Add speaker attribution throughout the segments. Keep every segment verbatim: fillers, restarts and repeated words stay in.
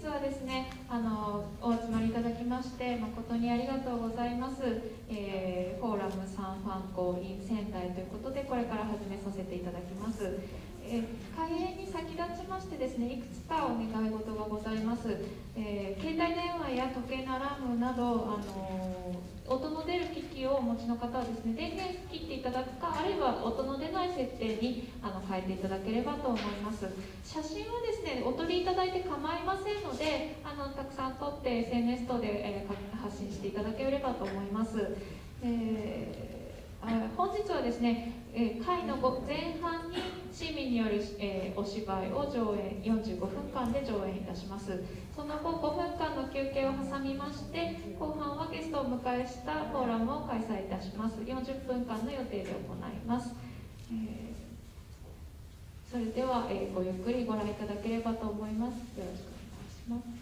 Speaker 1: 日はですね、あのお集まりいただきまして誠にありがとうございます。えー、フォーラムサンファンコ in 仙台ということで、これから始めさせていただきます。えー、開演に先立ちましてですね、いくつかお願い事がございます。えー、携帯電話や時計のアラームなど、あのー、音の出る機器をお持ちの方はですね、電源切っていただくか、あるいは音の出ない設定にあの変えていただければと思います。写真はですね、お撮りいただいて構いませんので、あのたくさん撮って エスエヌエス 等で、えー、発信していただければと思います。えー本日はですね、えー、会の前半に市民による、えー、お芝居を上演よんじゅうごふんかんで上演いたします。その後ごふんかんの休憩を挟みまして、後半はゲストをお迎えしたフォーラムを開催いたします。よんじゅっぷんかんの予定で行います。えー、それでは、えー、ごゆっくりご覧いただければと思います。よろしくお願いします。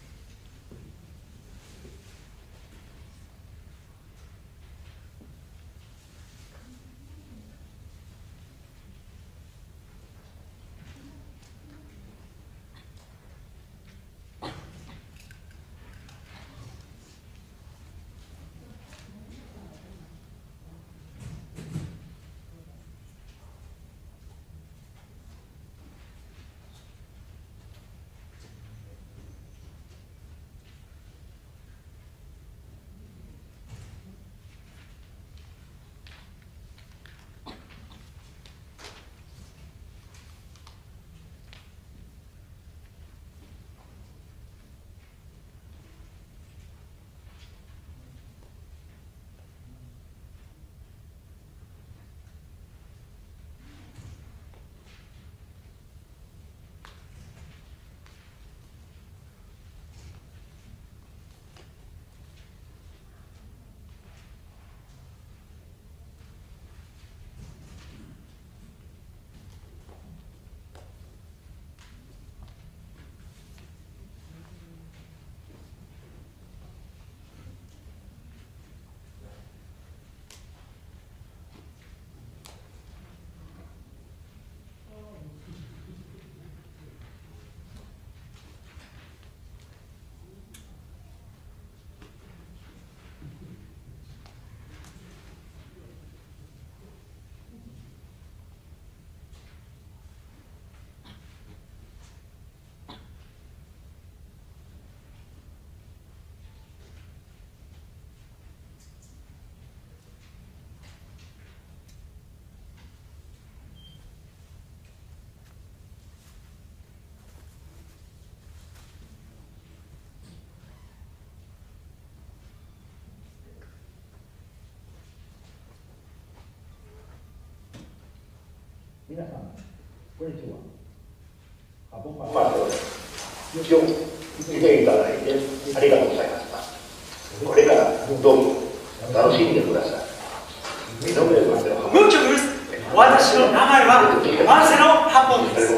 Speaker 2: 皆さん、こんにちは。あ、ボンバード一応見ていただいてありがとうございました。これからどうぞ楽しんでください。目の前までの
Speaker 3: Mucho gusto。私の名前はマルセロ・ハポンです。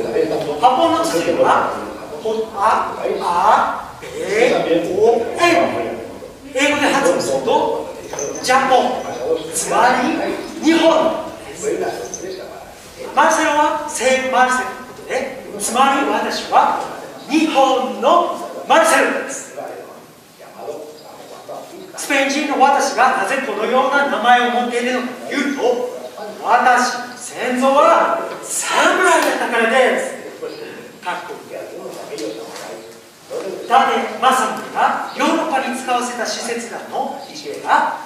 Speaker 3: ハポンの綴りはあ、あ、え、お、え。英語で発音するとジャポン、つまり日本です。マルセロは聖マルセロのことで、つまり私は日本のマルセロです。スペイン人の私がなぜこのような名前を持っているのかというと、私の先祖は侍だったからです。かっこいい。伊達政宗がヨーロッパに使わせた使節団の一例が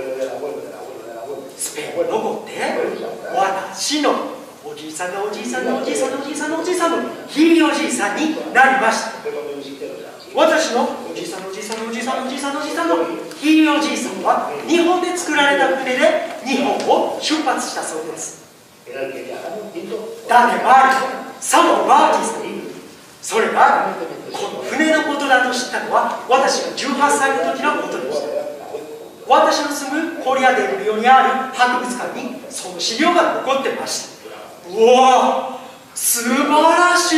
Speaker 3: スペインの語で私のおじいさんのおじいさんのおじいさんのおじいさんのおじいさんのひいおじいさんになりました。私のおじいさんのおじいさんのおじいさんのおじいさんのおじいさんのひいおじいさんは日本で作られた船で日本を出発したそうです。ダネマルサモバーティさん、それがこの船のことだと知ったのは私がじゅうはっさいの時のことでした。私の住むコリアデルリオにある博物館にその資料が残ってました。うわー、素晴らしい。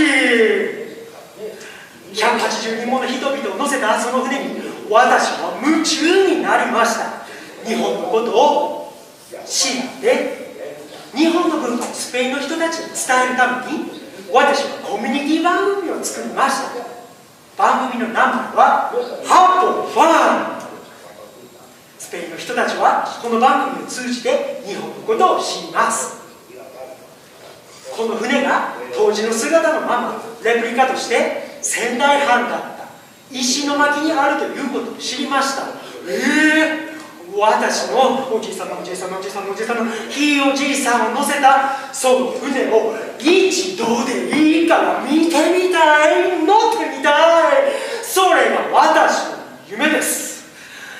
Speaker 3: ひゃくはちじゅうにんもの人々を乗せたその船に私は夢中になりました。日本のことを知って日本の文化をスペインの人たちに伝えるために私はコミュニティ番組を作りました。 番組のナンバーはハポファン。スペインの人たちはこの番組を通じて日本のことを知ります。この船が当時の姿のままレプリカとして仙台藩だった石巻にあるということを知りました。えー私のおじいさんのおじいさんのおじいさんのおじいさんのひいおじいさんを乗せたその船を一度でいいから見てみたい、乗ってみたい、それが私の夢です。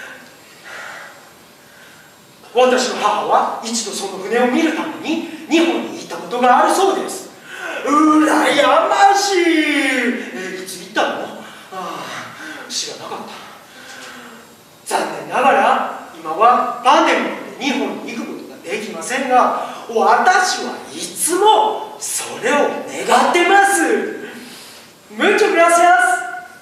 Speaker 3: 私の母は一度その船を見るために日本に行ったことがあるそうです。うらやましい。えー、いつ行ったの？ああ、知らなかった。残念ながら今はパンデミックで日本に行くことができませんが、私はいつもそれを願ってます。Muchas gracias。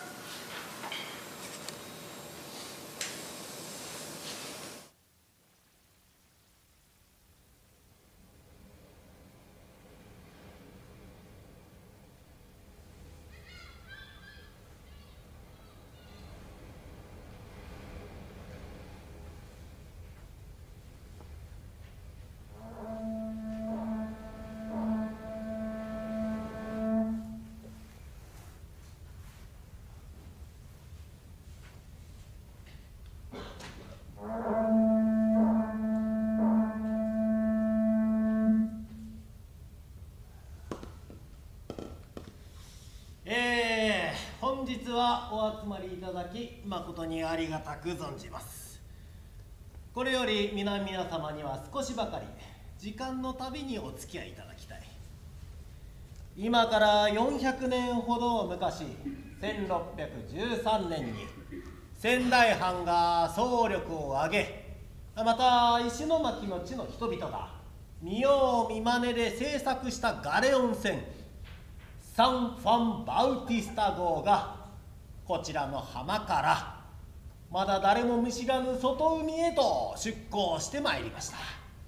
Speaker 4: 本日はお集まりいただき誠にありがたく存じます。これより皆々様には少しばかり時間の旅にお付き合いいただきたい。今からよんひゃくねんほど昔、せんろっぴゃくじゅうさんねんに仙台藩が総力を挙げ、また石巻の地の人々が見よう見まねで製作したガレオン船サン・ファン・バウティスタ号がこちらの浜からまだ誰も見知らぬ外海へと出港してまいりました。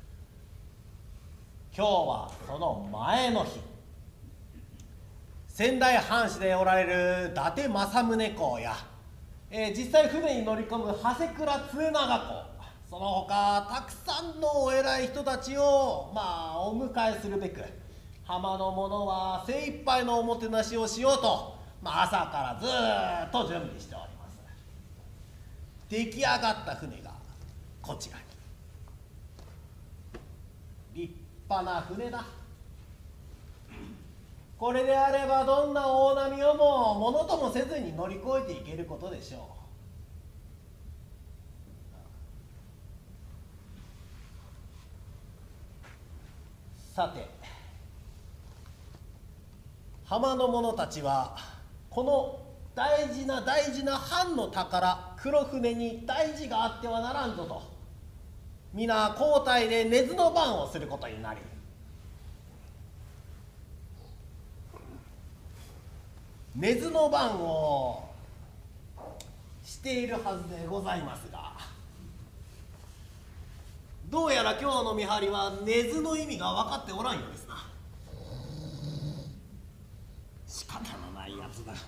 Speaker 4: 今日はその前の日、仙台藩士でおられる伊達政宗公や、えー、実際船に乗り込む長谷倉常長公、その他たくさんのお偉い人たちをまあお迎えするべく、浜の者は精一杯のおもてなしをしようと、まあ、朝からずーっと準備しております。出来上がった船がこちらに。立派な船だ。これであればどんな大波をもものともせずに乗り越えていけることでしょう。さて、浜の者たちはこの大事な大事な藩の宝黒船に大事があってはならんぞと、皆交代で根津の番をすることになり、根津の番をしているはずでございますが、どうやら今日の見張りは根津の意味が分かっておらんようですな。仕方のないやつだ。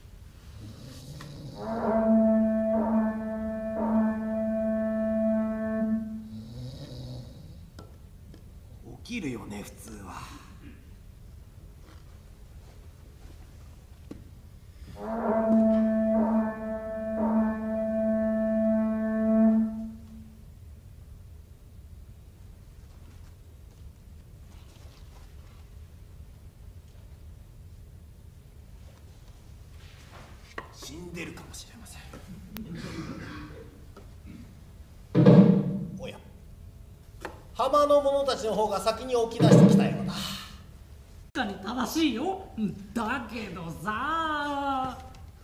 Speaker 4: 起きるよね普通は。死んでるかもしれません。おや、浜の者たちの方が先に起き出してきたようだ。
Speaker 5: 確かに正しいよ。だけどさ、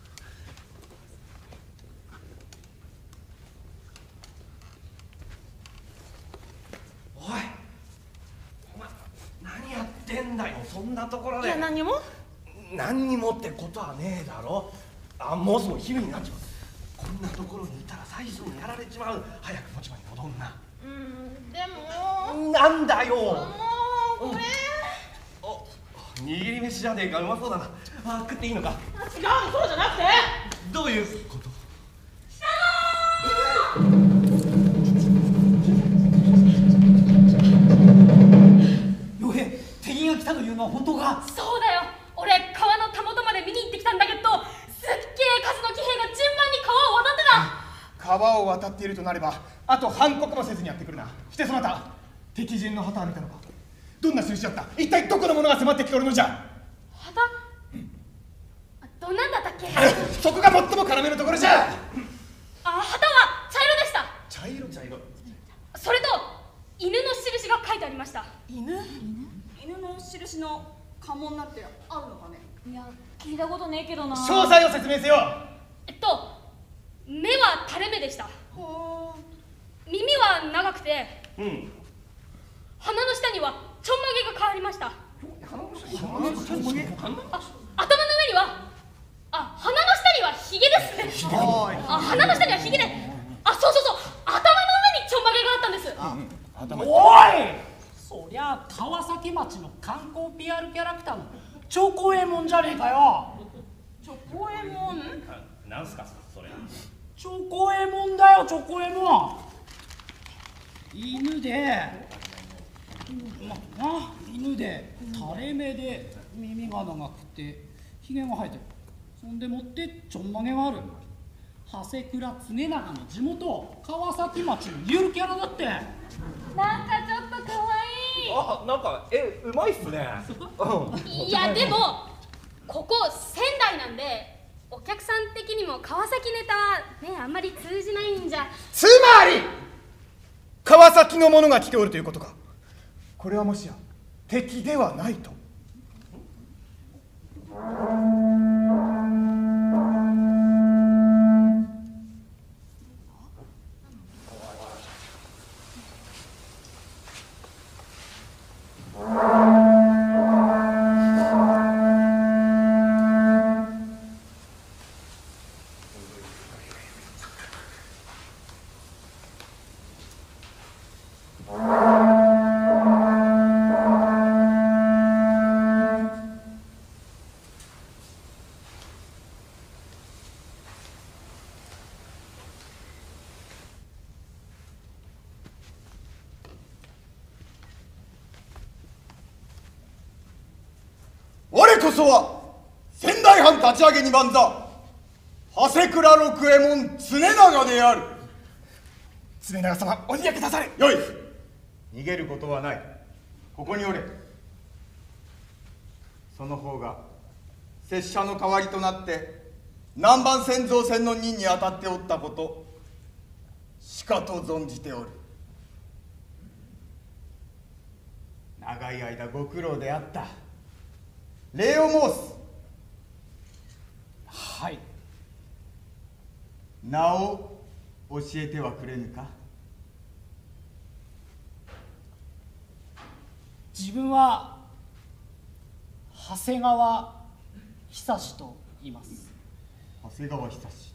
Speaker 4: おい、お前何やってんだよそんなところで。
Speaker 5: いや何も
Speaker 4: 何にもってことはねえだろ。あ、もうすぐ昼になっちまう。こんなところにいたら最初にやられちまう。早く持ち場に戻んな。
Speaker 5: うん、でも
Speaker 4: なんだよ。
Speaker 5: もうこれ、
Speaker 4: お、 握り飯じゃねえか、うまそうだな。あ、食っていいのか。
Speaker 5: 違うの、そうじゃなくて。
Speaker 4: どういうこと？
Speaker 5: 傭兵、敵が来たというのは本当か？
Speaker 6: そうだよ。俺、川のたもとまで見に行ってきたんだけど、すっげえ数の騎兵が順番に川を渡ってた。
Speaker 7: 川を渡っているとなれば、あと反国もせずにやってくるな。してそなた、敵陣の旗は見たのか？どんな印だった？一体どこの者が迫ってきておるのじゃ？
Speaker 6: 旗、どんなんだったっけ？
Speaker 7: そこが最も要のところじゃ。
Speaker 6: あ、旗は茶色でした。
Speaker 7: 茶色茶色。
Speaker 6: それと犬の印が書いてありました。
Speaker 8: 犬？犬の印の家紋なんてあるのかね？
Speaker 9: いや、聞いたことねえけどな。
Speaker 7: 詳細を説明せよ。
Speaker 6: えっと目は垂れ目でした。耳は長くて、
Speaker 4: うん。
Speaker 6: 鼻の下にはちょんまげが変わりました。あ、頭の上には、あ、鼻の下にはひげですね。あ、鼻の下にはひげで、あ、そうそうそう、頭の上にちょんまげがあったんです。
Speaker 5: おい、そりゃ川崎町の観光 ピーアール キャラクターのチョコエモンじゃねえかよ。
Speaker 8: チョコエモン？
Speaker 4: なんすかそれ？
Speaker 5: チョコエモンだよ、チョコエモン。犬で、まあ、犬で垂れ目で耳が長くてひげが生えてる。そんでもってちょんまげがある。長谷倉常長の地元川崎町のゆるキャラだって。
Speaker 6: なんかちょっとかわいい。
Speaker 4: あ、なんかえうまいっすね。
Speaker 6: いやでもここ仙台なんで、お客さん的にも川崎ネタね、あんまり通じないんじゃ。
Speaker 7: つまり川崎の者が来ておるということか。これはもしや敵ではないと？我こそは仙台藩立ち上げに番座長谷倉六右衛門常長である。常長様、おにやけ出され。よい、逃げることはない。ここにおれ。その方が拙者の代わりとなって南蛮千蔵船の任に当たっておったことしかと存じておる。長い間ご苦労であった。礼を申す。
Speaker 5: はい。
Speaker 7: 名を教えてはくれぬか？
Speaker 5: 自分は長谷川久志と言います。
Speaker 7: 長谷川久志。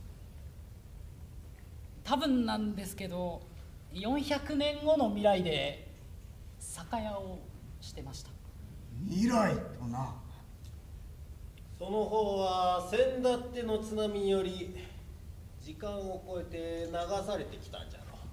Speaker 5: 多分なんですけど、よんひゃくねんごの未来で酒屋をしてました。
Speaker 7: 未来とな。
Speaker 4: その方は先だっての津波により時間を超えて流されてきたんじゃろ。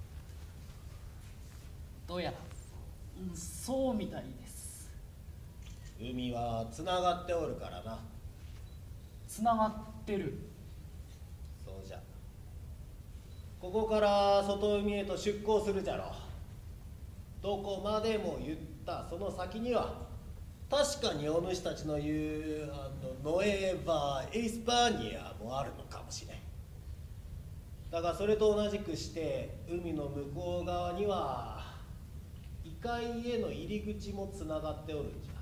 Speaker 5: どうやら、うん、そうみたいです。
Speaker 4: 海はつながっておるからな。
Speaker 5: つながってる。
Speaker 4: そうじゃ。ここから外海へと出港するじゃろ。どこまでも言ったその先には確かにお主たちの言うあのノエーバー・エスパーニアもあるのかもしれん。だがそれと同じくして海の向こう側には異界への入り口もつながっておるんじゃ。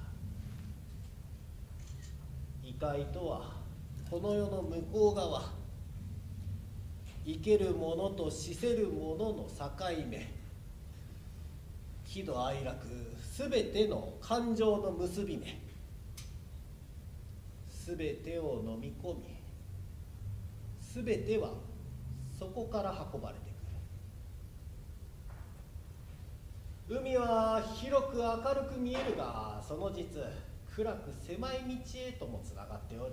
Speaker 4: 異界とはこの世の向こう側、生けるものと死せるものの境目、喜怒哀楽すべての感情の結び目、すべてを飲み込み、すべてはそこから運ばれてくる。海は広く明るく見えるが、その実暗く狭い道へともつながっておる。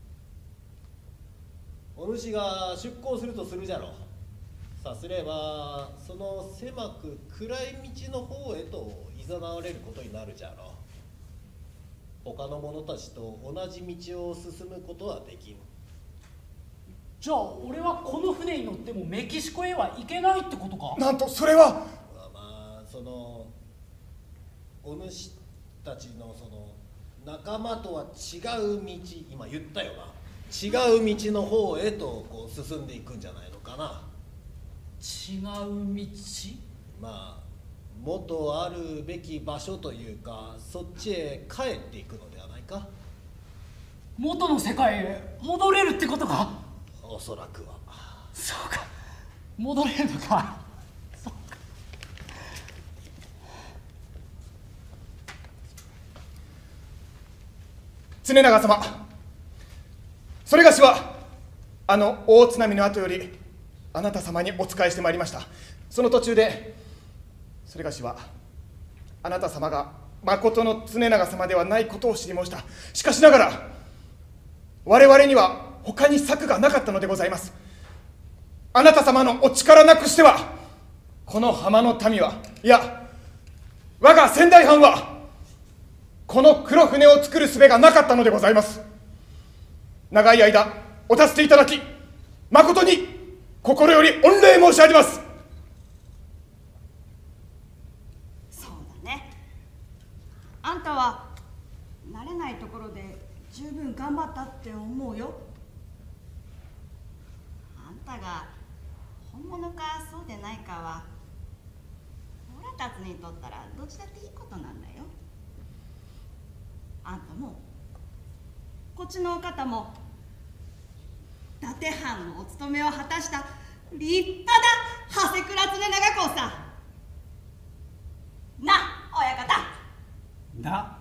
Speaker 4: お主が出港するとするじゃろう。さすればその狭く暗い道の方へと誘われることになるじゃろう。他の者たちと同じ道を進むことはできん。
Speaker 5: じゃあ俺はこの船に乗ってもメキシコへは行けないってことか。
Speaker 7: なんとそれは。
Speaker 4: まあまあそのお主たちのその仲間とは違う道、今言ったよな、違う道の方へとこう進んでいくんじゃないのかな。
Speaker 5: 違う道。
Speaker 4: まあ元あるべき場所というか、そっちへ帰っていくのではないか。
Speaker 5: 元の世界へ戻れるってことか。
Speaker 4: おそらくは。
Speaker 5: そうか、戻れるのか。そうか。
Speaker 7: 常長様、それがしはあの大津波の後よりあなた様にお仕えしてまいりました。その途中でそれがしはあなた様がまことの常長様ではないことを知りました。しかしながら我々には他に策がなかったのでございます。あなた様のお力なくしてはこの浜の民は、いや我が仙台藩はこの黒船を作る術がなかったのでございます。長い間お助けいただき誠に心より御礼申し上げます。
Speaker 8: そうだね。あんたは慣れないところで十分頑張ったって思うよ。あんたが本物かそうでないかはオラたちにとったらどっちだっていいことなんだよ。あんたもこっちのお方も伊達藩のお務めを果たした立派な長谷倉常長公さ。な、親方。
Speaker 5: な。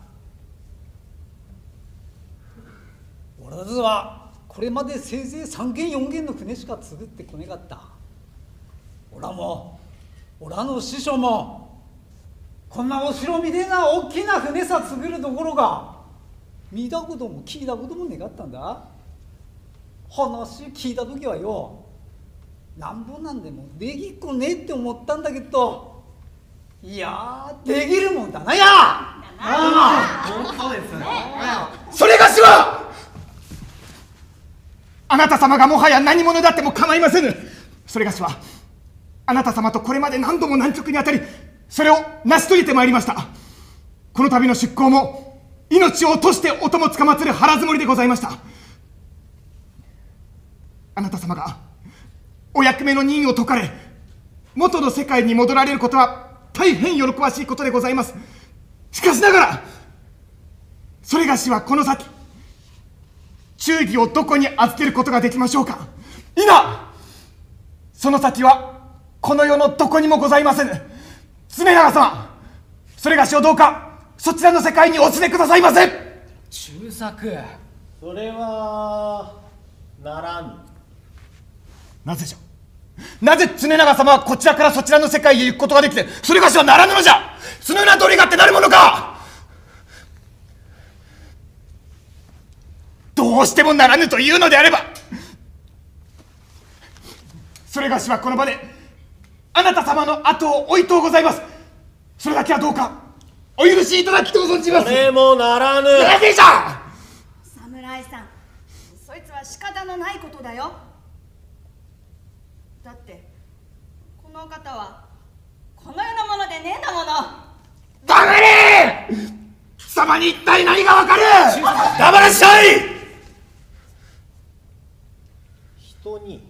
Speaker 10: 俺たちはこれまでせいぜいさんけんよんけんの船しか作ってこねかった。俺らも俺らの師匠もこんなお城みてえな大きな船さ作るどころか見たことも聞いたこともねかったんだ。話聞いた時はよ、なんぼなんでもできっこねえって思ったんだけど、いやーできるもんだなや。あ
Speaker 4: あ、本当ですね。
Speaker 7: それがしはあなた様がもはや何者だっても構いませぬ。それがしはあなた様とこれまで何度も難局にあたりそれを成し遂げてまいりました。この度の出航も命を落としてお供つかまつる腹積もりでございました。あなた様がお役目の任を解かれ元の世界に戻られることは大変喜ばしいことでございます。しかしながらそれがしはこの先忠義をどこに預けることができましょうか。今その先はこの世のどこにもございませぬ。常長様、それがしをどうかそちらの世界にお連れくださいませ。
Speaker 5: 中作、
Speaker 4: それはならぬ。
Speaker 7: なぜじゃ。なぜ常長様はこちらからそちらの世界へ行くことができてそれがしはならぬのじゃ。そのような通りがってなるものか。どうしてもならぬというのであればそれがしはこの場であなた様の後を追いとうございます。それだけはどうかお許しいただきとう存じます。
Speaker 4: それもならぬ。
Speaker 7: なぜじゃ。
Speaker 8: 侍さん、そいつは仕方のないことだよ。だってこの方はこの世のものでねえんだもの。
Speaker 7: 黙れ。貴様に一体何がわかる。黙らっしゃい。
Speaker 4: 人に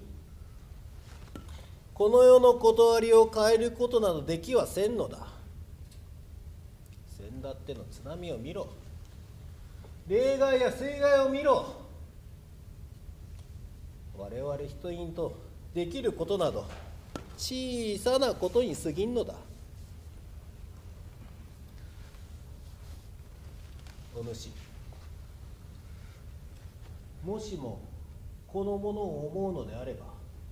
Speaker 4: この世の断りを変えることなどできはせんのだ。先だっての津波を見ろ。例外や水害を見ろ。我々人員とできることなど小さなことに過ぎんのだ。お主、もしもこのものを思うのであれば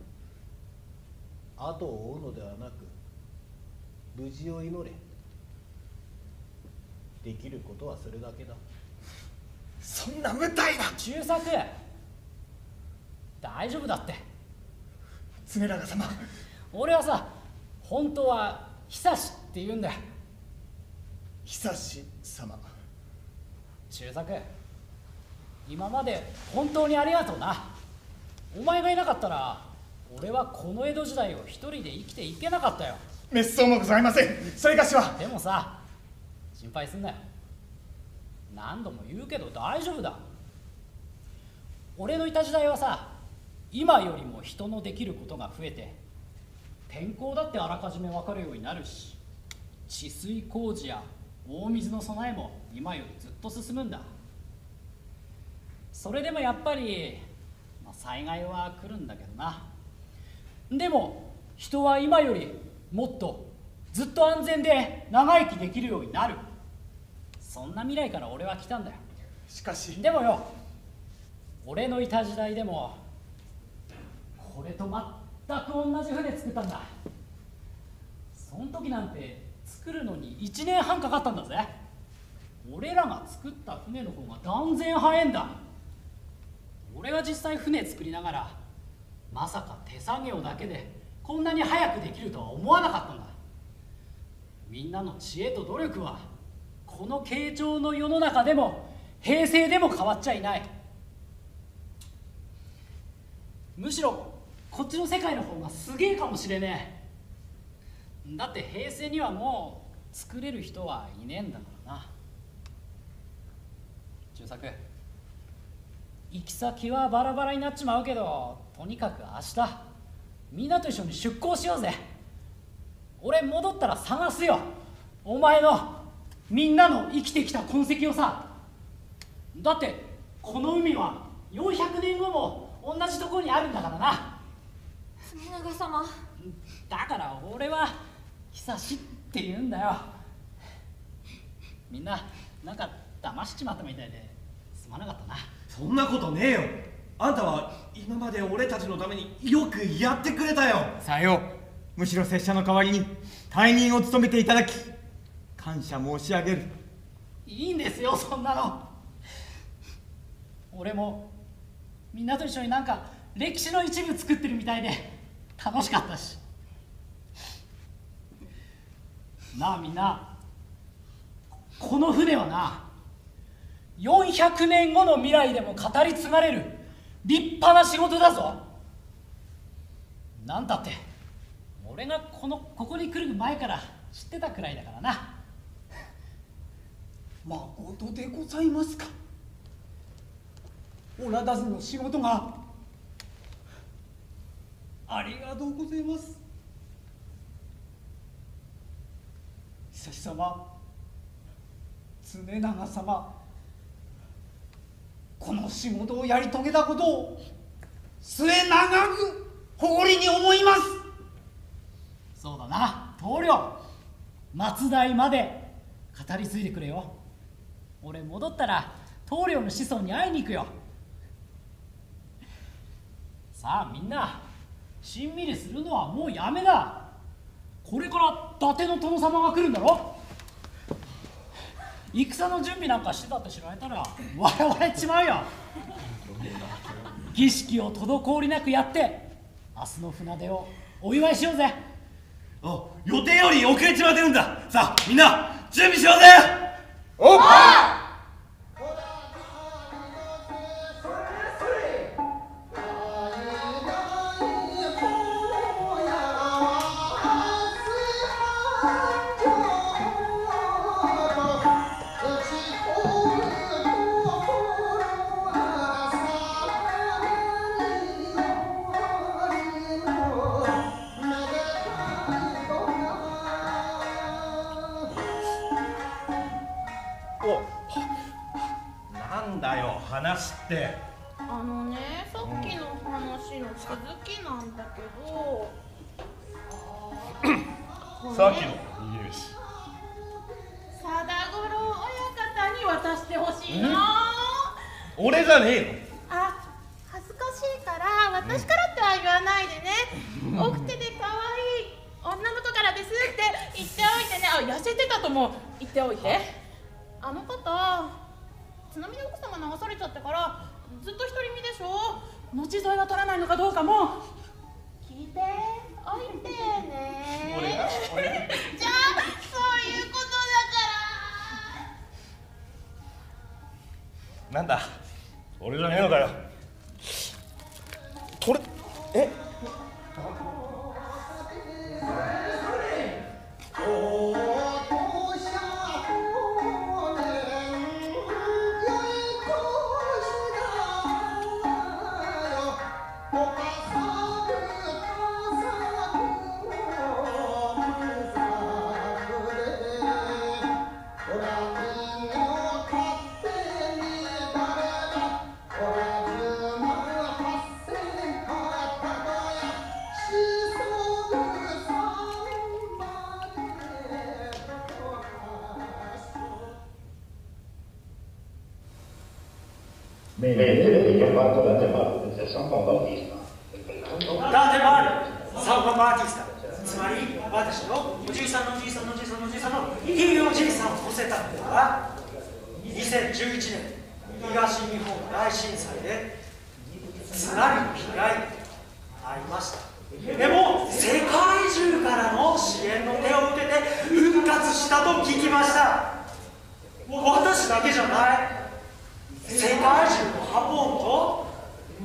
Speaker 4: 後を追うのではなく無事を祈れ。できることはするだけだ。
Speaker 7: そんな無体な。
Speaker 5: 中作、大丈夫だって。
Speaker 7: 常長様、
Speaker 5: 俺はさ、本当は久しって言うんだよ。
Speaker 7: 久し様。
Speaker 5: 中作、今まで本当にありがとうな。お前がいなかったら俺はこの江戸時代を一人で生きていけなかったよ。
Speaker 7: めっそうもございません。それがしは。
Speaker 5: でもさ、心配すんなよ。何度も言うけど大丈夫だ。俺のいた時代はさ、今よりも人のできることが増えて、天候だってあらかじめ分かるようになるし、治水工事や大水の備えも今よりずっと進むんだ。それでもやっぱり、まあ、災害は来るんだけどな。でも人は今よりもっとずっと安全で長生きできるようになる。そんな未来から俺は来たんだよ。
Speaker 7: しかし
Speaker 5: でもよ、俺のいた時代でもこれと全く同じ船作ったんだ。そん時なんて作るのにいちねんはんかかったんだぜ。俺らが作った船の方が断然早いんだ。俺が実際船作りながら、まさか手作業だけでこんなに早くできるとは思わなかったんだ。みんなの知恵と努力はこの慶長の世の中でも平成でも変わっちゃいない。むしろこっちの世界の方がすげえかもしれねえ。だって平成にはもう作れる人はいねえんだからな。中作、行き先はバラバラになっちまうけど、とにかく明日みんなと一緒に出港しようぜ。俺戻ったら探すよ、お前のみんなの生きてきた痕跡をさ。だってこの海はよんひゃくねんごも同じところにあるんだからな。
Speaker 9: 常長様、
Speaker 5: だから俺は久しって言うんだよ。みんななんか騙しちまったみたいですまなかったな。
Speaker 3: そんなことねえよ。あんたは今まで俺たちのためによくやってくれたよ。
Speaker 7: さよう。むしろ拙者の代わりに大任を務めていただき感謝申し上げる。
Speaker 5: いいんですよ、そんなの。俺もみんなと一緒になんか歴史の一部作ってるみたいで楽しかったしな。あみんな、この船はな、よんひゃくねんごの未来でも語り継がれる立派な仕事だぞ。なんだって俺がこのここに来る前から知ってたくらいだからな。
Speaker 10: まことでございますか。おらだずの仕事がありがとうございます。久し様、常長様、この仕事をやり遂げたことを末永く誇りに思います。
Speaker 5: そうだな、棟梁、末代まで語り継いでくれよ。俺戻ったら棟梁の子孫に会いに行くよ。さあみんな、しんみりするのはもうやめだ。これから伊達の殿様が来るんだろ。戦の準備なんかしてたって知られたら笑われちまうよ。儀式を滞りなくやって明日の船出をお祝いしようぜ。
Speaker 3: あ、予定より遅れちまってるんだ。さあみんな準備しようぜ。
Speaker 7: おっ、
Speaker 3: なんだよ話って。
Speaker 11: あのね、さっきの話の続きなんだけど、
Speaker 3: さっきの逃げ飯、
Speaker 11: 貞五郎親方に渡してほしいな。
Speaker 3: 俺じゃねえ
Speaker 11: あ、恥ずかしいから私からっては言わないでね。奥手で可愛い女の子からですって言っておいてね。あ、痩せてたとも言っておいて。あの方津波で奥様流されちゃってからずっと独り身でしょ。後添いは取らないのかどうかも聞いておいてね。
Speaker 7: 俺が俺が
Speaker 11: じゃあそういうことだから。
Speaker 7: なんだ俺じゃねえのかよ。これえ
Speaker 2: Mentre chiamato da Tempo del San Juan Bautista.
Speaker 3: ダテマール、サンファンバーティスタ、つまり私のおじいさんのおじいさんのおじいさんのおじいさんのひいおじいさんを乗せたのはにせんじゅういちねん東日本大震災で津波の被害がありました。でも世界中からの支援の手を受けて復活したと聞きました。私だけじゃない、世界中のハポンと、うん、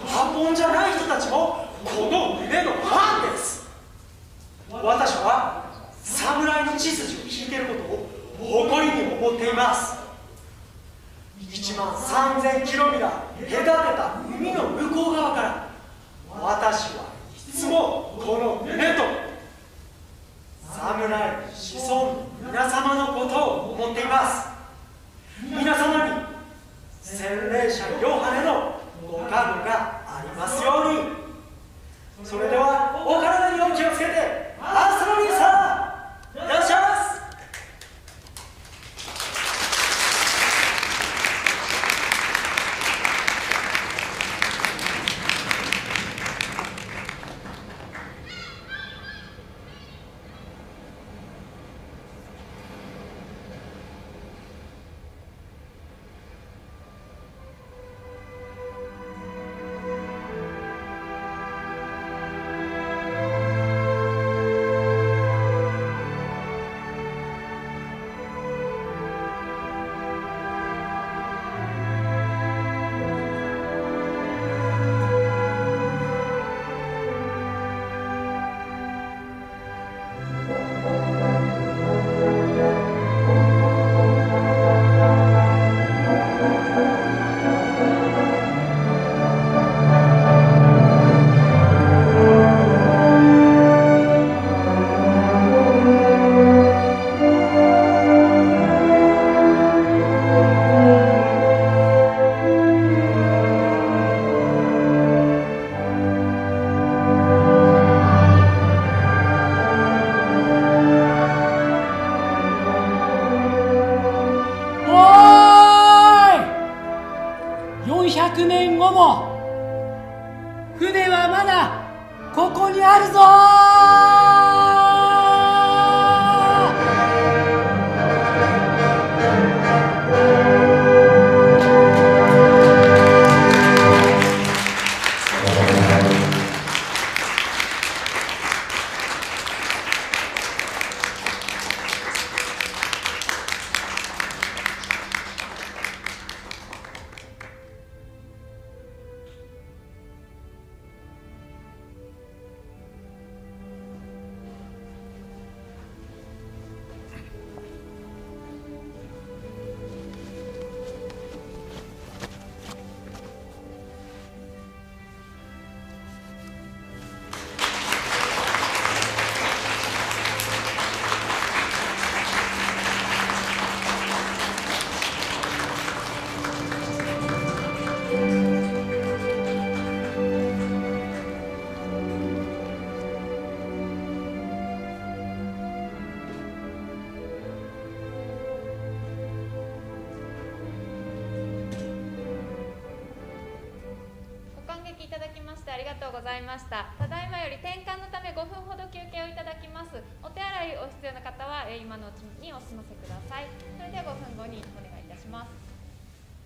Speaker 3: ハポンじゃない人たちもこの夢のファンです。私は侍の血筋を引いていることを誇りに思っています。いちまんさんぜんキロミラ隔てた海の向こう側から私はいつもこの夢と侍の子孫の皆様のことを思っています。皆様に洗礼者ヨハネのご加護がありますように。それではお体にお気をつけて、アストロニーさんいらっしゃいます。
Speaker 1: いただきましてありがとうございました。ただいまより転換のためごふんほど休憩をいただきます。お手洗いお必要な方は今のうちにお済ませください。それではごふんごにお願いいたします。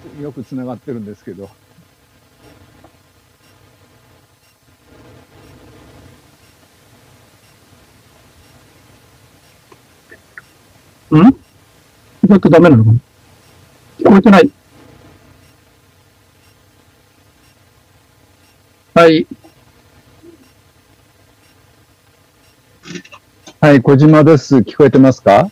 Speaker 12: よくつながってるんですけど。
Speaker 13: ん？ちょっとダメなのかな？聞こえてない。はい。
Speaker 12: はい、小島です。聞こえてますか？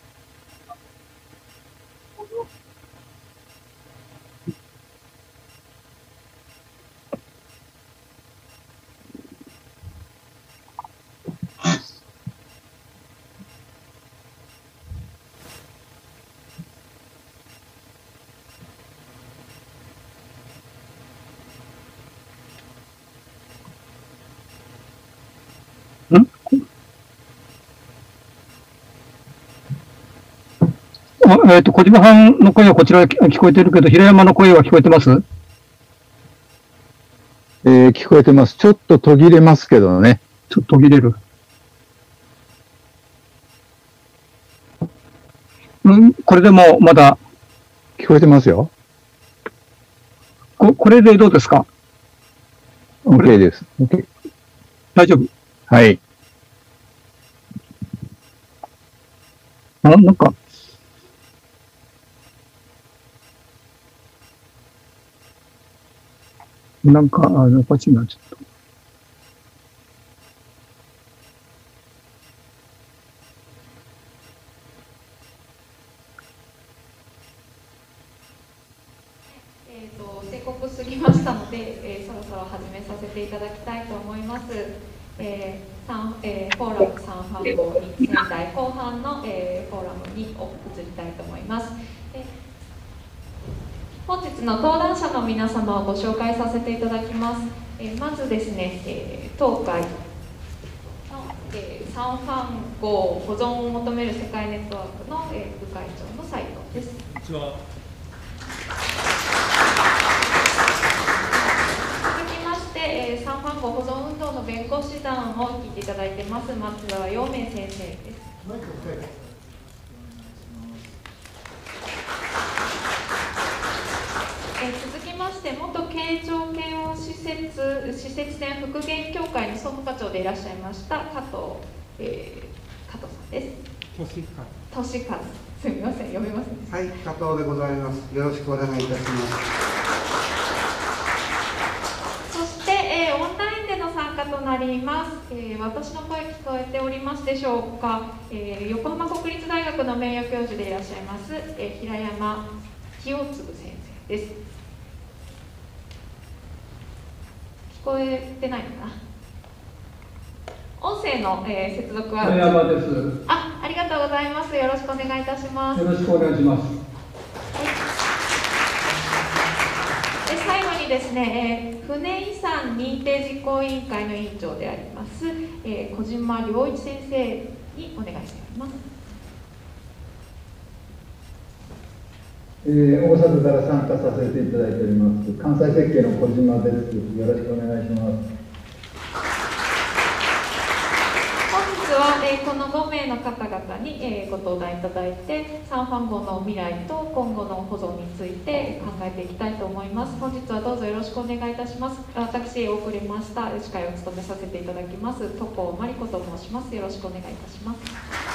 Speaker 13: えっと、小島さんの声はこちら聞こえてるけど、平山の声は聞こえてます？
Speaker 12: えー、聞こえてます。ちょっと途切れますけどね。
Speaker 13: ちょっと途切れる。うん、これでもまだ。
Speaker 12: 聞こえてますよ。
Speaker 13: こ、これでどうですか？
Speaker 12: OK です。OK。
Speaker 13: 大丈夫？
Speaker 12: はい。
Speaker 13: あ、なんか。なんか、あの、おかしいな、ちょっと。
Speaker 1: えーと、せっかく過ぎましたので、えー、そろそろ始めさせていただきたいと思います。えーサンえー、フォーラムサンファンゴに仙台後半の、えー、フォーラムに移りたいと思います。えー、本日の登壇者の皆様をご紹介させていただきます。えー、まずですね、えー、当会の、えー、サンファンゴ保存を求める世界ネットワークの、えー、部会長の斉藤です。
Speaker 14: こんにちは。
Speaker 1: えー、サンファンゴ保存運動の弁護士団を聞いていただいてます松沢陽明先生です。えー、続きまして元慶長慶応施設施設店復元協会の総務課長でいらっしゃいました加藤、えー、加藤さんです。
Speaker 15: 俊和。
Speaker 1: 俊和、すみません、読めませんでした。
Speaker 15: はい、加藤でございます。よろしくお願いいたします。
Speaker 1: えー、オンラインでの参加となります、えー、私の声聞こえておりますでしょうか、えー、横浜国立大学の名誉教授でいらっしゃいます、えー、平山清次先生です。聞こえてないのかな。音声の、えー、接続は
Speaker 13: 平山です。
Speaker 1: あ、ありがとうございます。よろしくお願いいたします。
Speaker 13: よろしくお願いします。
Speaker 1: で最後にですね、えー、船遺産認定実行委員会の委員長であります、えー、小島良一先生にお願いしております。
Speaker 16: えー、大阪から参加させていただいております関西設計の小島です。よろしくお願いします。
Speaker 1: 本日は、えー、このごめいの方々に、えー、ご登壇いただいてサンファンゴの未来と今後の保存について考えていきたいと思います。本日はどうぞよろしくお願いいたします。私遅れました司会を務めさせていただきます床真理子と申します。よろしくお願いいたします。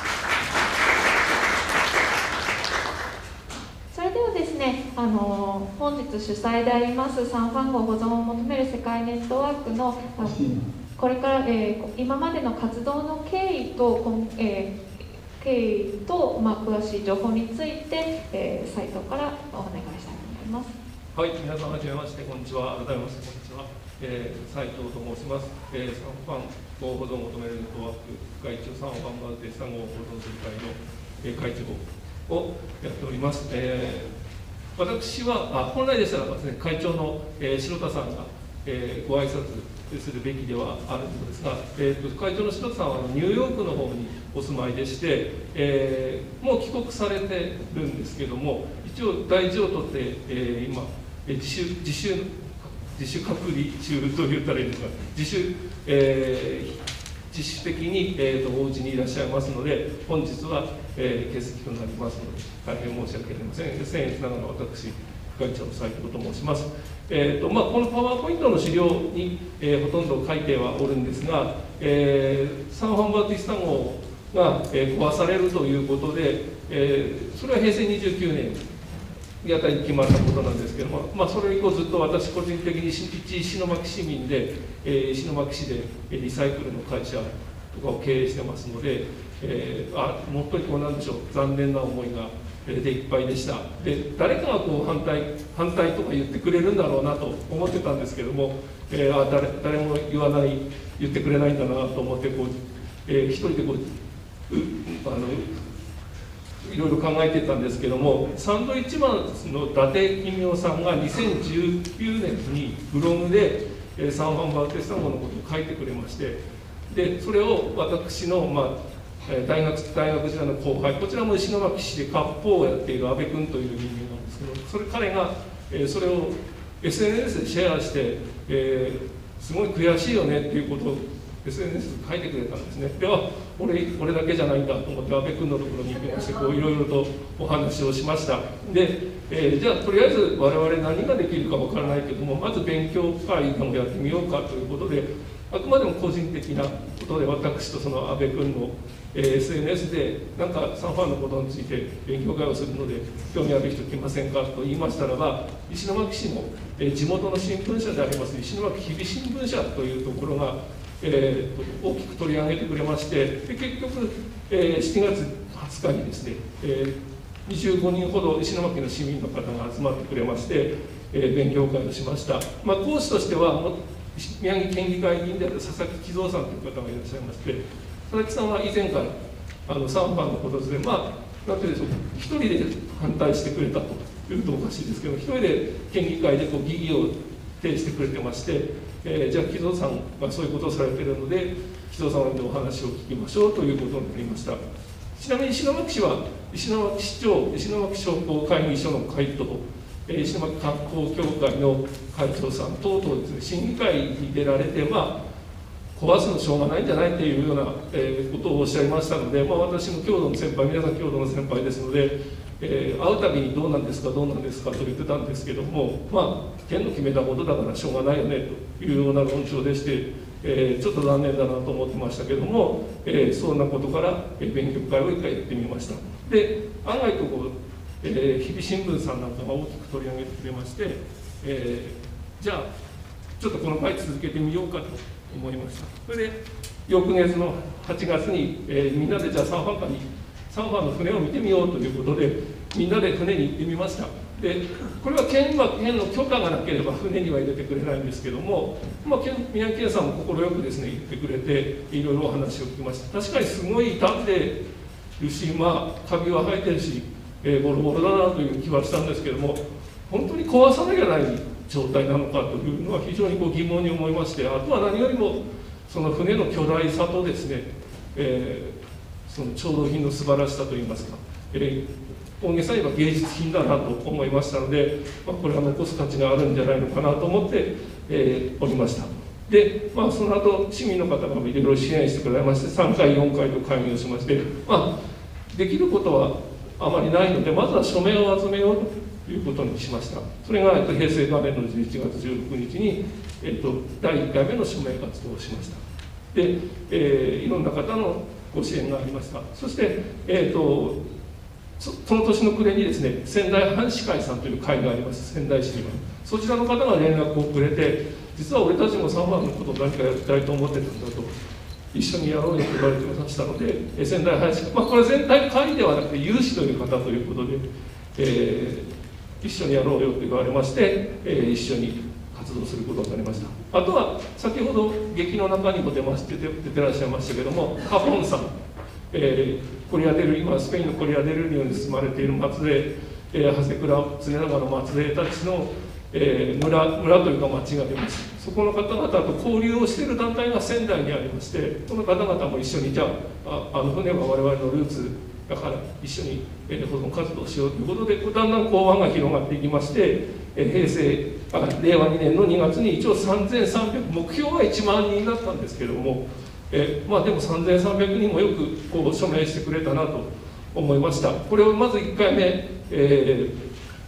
Speaker 1: それではですね、あのー、本日主催でありますサンファンゴ保存を求める世界ネットワークのこれから、えー、今までの活動の経緯と、えー、経緯と、まあ、詳しい情報について、えー、斉藤からお願いしたいと思います。
Speaker 14: はい、皆さんはじめまして、こんにちは。改めましてこんにちは。えー、斉藤と申します。えー、サンファンゴ保存を求めるネットワーク会長、サンファンガーデサンゴ保存する会の、えー、会長をやっております。えー、私はあ本来でしたらですね、会長の、えー、白田さんが、えー、ご挨拶するべきではあるのですが、えー、と会長の白田さんはニューヨークの方にお住まいでして、えー、もう帰国されてるんですけども、一応大事をとって、えー、今自主自主自主隔離中と言ったらいいんですが、自主、えー、自主的に、えー、とお家にいらっしゃいますので、本日は、えー、欠席となりますので大変申し訳ありません。僭越ながら私副会長の斉藤と申します。えーとまあ、このパワーポイントの資料に、えー、ほとんど書いてはおるんですが、えー、サン・ファン・バーティスタ号が、えー、壊されるということで、えー、それはへいせいにじゅうきゅうねんにあたりに決まったことなんですけども、まあ、それ以降ずっと私個人的に一石巻市民で、えー、石巻市でリサイクルの会社とかを経営してますので、えー、あ本当にこうなんでしょう、残念な思いがでいっぱいでした。で誰かがこう反対反対とか言ってくれるんだろうなと思ってたんですけども、えー、あ 誰, 誰も言わない言ってくれないんだなと思ってこう、えー、一人でこううあのいろいろ考えてたんですけども、サンドイッチマンの伊達公夫さんがにせんじゅうきゅうねんにブログで、えー、サン・ファン・バーティスタ号のことを書いてくれまして、でそれを私の、まあ大学大学時代の後輩、こちらも石巻市で割烹をやっている阿部君という人間なんですけど、それ彼が、えー、それを エスエヌエス でシェアして、えー、すごい悔しいよねっていうことを エスエヌエス で書いてくれたんですね。では俺俺だけじゃないんだと思って阿部君のところに行きまして、こういろいろとお話をしました。で、えー、じゃあとりあえず我々何ができるかわからないけども、まず勉強会でもやってみようかということで、あくまでも個人的なことで私とその阿部君のえー、エスエヌエス でなんかサンファンのことについて勉強会をするので興味ある人来ませんかと言いましたらば、石巻市の、えー、地元の新聞社であります石巻日々新聞社というところが、えー、大きく取り上げてくれまして、で結局、えー、しちがつはつかにですね、えー、にじゅうごにんほど石巻の市民の方が集まってくれまして、えー、勉強会をしました。まあ、講師としては宮城県議会議員である佐々木木造さんという方がいらっしゃいまして、佐々木さんは以前からあのサンファンのことで、まあ、なんていうんでしょう、一人で反対してくれたというとおかしいですけど、一人で県議会でこう疑義を呈してくれてまして、えー、じゃあ木造さんがそういうことをされているので、木造さんのお話を聞きましょうということになりました。ちなみに石巻市は、石巻市長、石巻商工会議所の会頭、えー、石巻観光協会の会長さん等々ですね、審議会に出られて、まあ、壊すのしょうがないんじゃないっていうような、えー、ことをおっしゃいましたので、まあ、私も郷土の先輩、皆さん郷土の先輩ですので、えー、会うたびにどうなんですか、どうなんですかと言ってたんですけども、まあ、県の決めたことだからしょうがないよねというような論調でして、えー、ちょっと残念だなと思ってましたけども、えー、そんなことから、えー、勉強会を一回やってみました。で、案外とこう、えー、日々新聞さんなんかが大きく取り上げてくれまして、えー、じゃあ、ちょっとこの回続けてみようかと思いました。それで翌月のはちがつに、えー、みんなでじゃあサンファンカにサンファンの船を見てみようということで、みんなで船に行ってみました。でこれは県は県の許可がなければ船には入れてくれないんですけども、まあ、宮城県さんも快くですね言ってくれて、いろいろお話を聞きました。確かにすごい傷んでるし、まあ、カビは生えてるし、えー、ボロボロだなという気はしたんですけども、本当に壊さなきゃない状態なのかというのは非常にこう疑問に思いまして、あとは何よりもその船の巨大さとですね、えー、その調度品の素晴らしさといいますか、えー、大げさに言えば芸術品だなと思いましたので、まあ、これは残す価値があるんじゃないのかなと思って、えー、おりました。で、まあ、その後市民の方がいろいろ支援してくれまして、さんかいよんかいと会議をしまして、まあ、できることはあまりないので、まずは署名を集めようということにしました。それが、えっと、平成元年のじゅういちがつじゅうろくにちに、えっと、だいいっかいめの署名活動をしました。で、えー、いろんな方のご支援がありました。そして、えー、と そ, その年の暮れにですね、仙台藩士会さんという会があります、仙台市には。そちらの方が連絡をくれて、実は俺たちもサンファンのことを何かやりたいと思ってたんだと、一緒にやろうよと言われてましたので、え仙台藩士会、まあ、これは全体会ではなくて有志という方ということで、えー、一緒にやろうよと言われまして、えー、一緒に活動することになりました。あとは先ほど劇の中にも出まして出てらっしゃいましたけども、カポンさん、えー、コリアデル今スペインのコリアデルニオに住まれている松江、えー、長谷倉常長の松江たちの、えー、村村というか町が出ます。そこの方々と交流をしている団体が仙台にありまして、その方々も一緒にじゃあ あ, あの船は我々のルーツだから一緒に、えー、保存活動しようということで、だんだん港湾が広がっていきまして、えー、平成あ令和にねんのにがつに一応さんぜんさんびゃく、目標はいちまんにんだったんですけども、えー、まあでもさんぜんさんびゃくにんもよくこう署名してくれたなと思いました。これをまずいっかいめ、えー、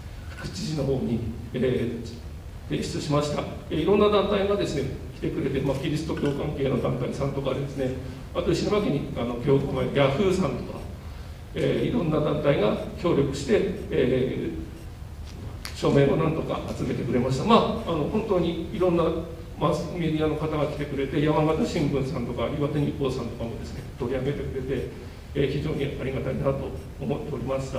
Speaker 14: 副知事の方に、えー、提出しました。えー、いろんな団体がですね来てくれて、まあ、キリスト教関係の団体さんとかですね、あと石巻にあの教会ヤフーさんとか、えー、いろんな団体が協力して、えー、署名をなんとか集めてくれました。まあ、あの本当にいろんなマスメディアの方が来てくれて、山形新聞さんとか岩手日報さんとかもですね取り上げてくれて、えー、非常にありがたいなと思っておりました。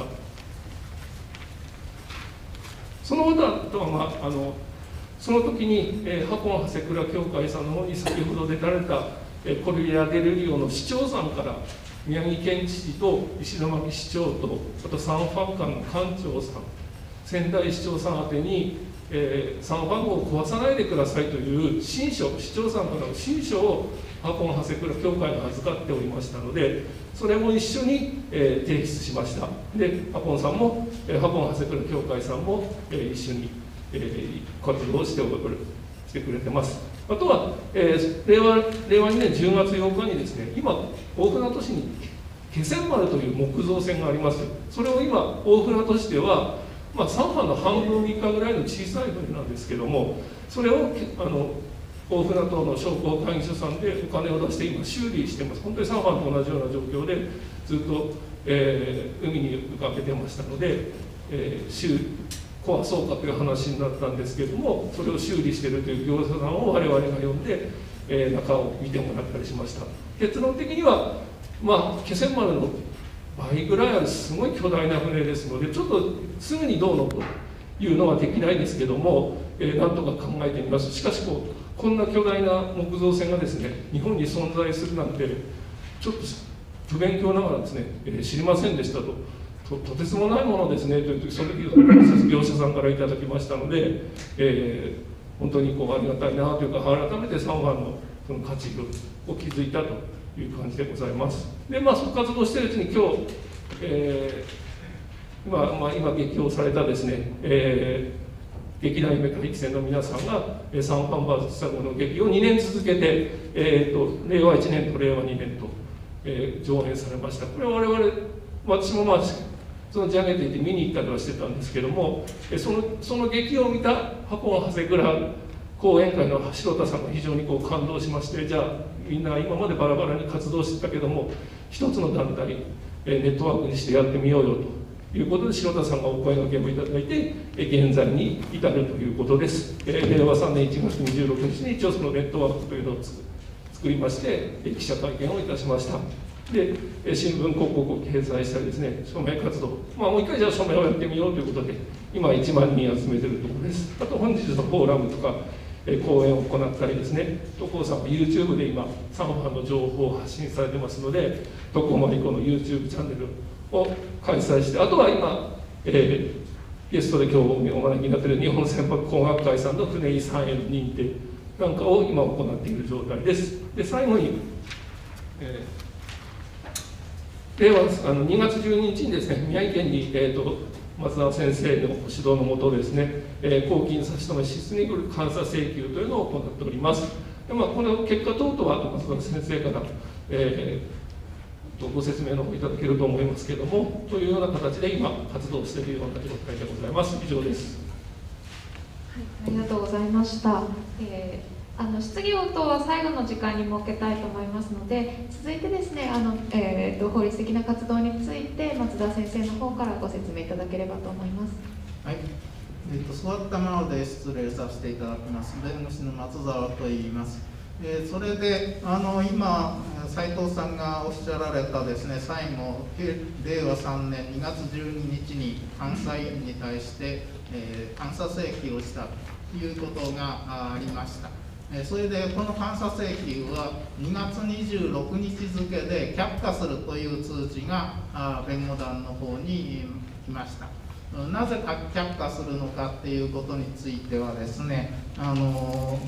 Speaker 14: その他は、まあ、あのその時に、えー、ハポン長谷倉教会さんの方に先ほど出られた、えー、コルリア・デルリオの市長さんから宮城県知事と石巻市長と、あとサンファン館の館長さん、仙台市長さん宛てに、えー、サンファン号を壊さないでくださいという親書、市長さんからの親書をハポン長谷倉教会が預かっておりましたので、それも一緒に、えー、提出しました。で、ハポンさんも、えー、ハポン長谷倉教会さんも、えー、一緒に、えー、活動をしておるしてくれてます。あとは、えー、令和令和にねんじゅうがつようかにですね、今大船渡市に気仙丸という木造船があります。それを今大船渡市では、まあ、サンファンの半分以下ぐらいの小さい船なんですけども、それをあの大船渡の商工会議所さんでお金を出して今修理してます。本当にサンファンと同じような状況でずっと、えー、海に浮かべてましたので、えー、修壊そうかという話になったんですけれども、それを修理しているという業者さんを我々が呼んで、えー、中を見てもらったりしました。結論的には、まあ、気仙丸の倍ぐらいあるすごい巨大な船ですので、ちょっとすぐにどうのというのはできないですけども、えー、なんとか考えてみます。しかしこう、こんな巨大な木造船がですね、日本に存在するなんて、ちょっと不勉強ながらですね、えー、知りませんでしたと。と, とてつもないものですねという、その時業者さんからいただきましたので、えー、本当にこうありがたいなというか、改めてサンファンのその価値を気づいたという感じでございます。で、まあ、その活動しているうちに今日、えー、今、まあ、今激評されたですね、えー、劇団夢歌戦の皆さんがサンファンバーズの劇をにねん続けて、えー、と令和いちねんと令和にねんと、えー、上演されました。これは我々、私もまあ存じ上げていて見に行ったりはしてたんですけども、そのその劇を見たハポン長谷倉講演会の城田さんが非常にこう感動しまして、じゃあみんな今までバラバラに活動してたけども一つの団体ネットワークにしてやってみようよということで、城田さんがお声掛けをいただいて現在に至るということです。令和さんねんいちがつにじゅうろくにちに一応そのネットワークというのを作りまして記者会見をいたしました。で、新聞広告を掲載したりですね、署名活動、まあ、もう一回じゃあ署名をやってみようということで、今いちまんにん集めているところです。あと本日のフォーラムとか、え講演を行ったりですね、徳光さんも YouTube で今、サンファンの情報を発信されてますので、徳光真理子の YouTube チャンネルを開催して、あとは今、えー、ゲストで今日お招きになっている日本船舶工学会さんの船井さんへの認定なんかを今行っている状態です。で、最後に、えー令和あのにがつじゅうににちにですね、宮城県に、えー、と松田先生の指導のもとですね、えー、公金差し止め支出による監査請求というのを行っております。で、まあ、この結果等々は松田先生から、えー、ご説明の方いただけると思いますけれども、というような形で今活動しているような状態でございます。以上です。
Speaker 1: はい、ありがとうございました。えーあの質疑応答は最後の時間に設けたいと思いますので、続いてですね、あの、えー、と法律的な活動について松田先生の方からご説明いただければと思います。
Speaker 17: はい、えー、と座ったままで失礼させていただきます。弁護士の松沢と言います。えー、それであの今斉藤さんがおっしゃられたですね、最後れいわさんねんにがつじゅうににちに監査院に対して、えー、監査請求をしたということがありました。それでこの監査請求はにがつにじゅうろくにち付で却下するという通知が弁護団の方に来ました。なぜか却下するのかっていうことについてはですね、あの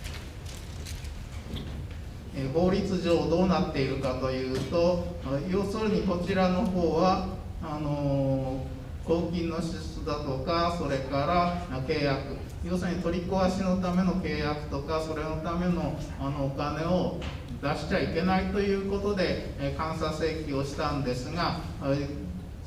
Speaker 17: 法律上どうなっているかというと、要するにこちらの方はあの公金の支出だとか、それから契約、要するに取り壊しのための契約とか、それのためのあのお金を出しちゃいけないということで、え監査請求をしたんですが、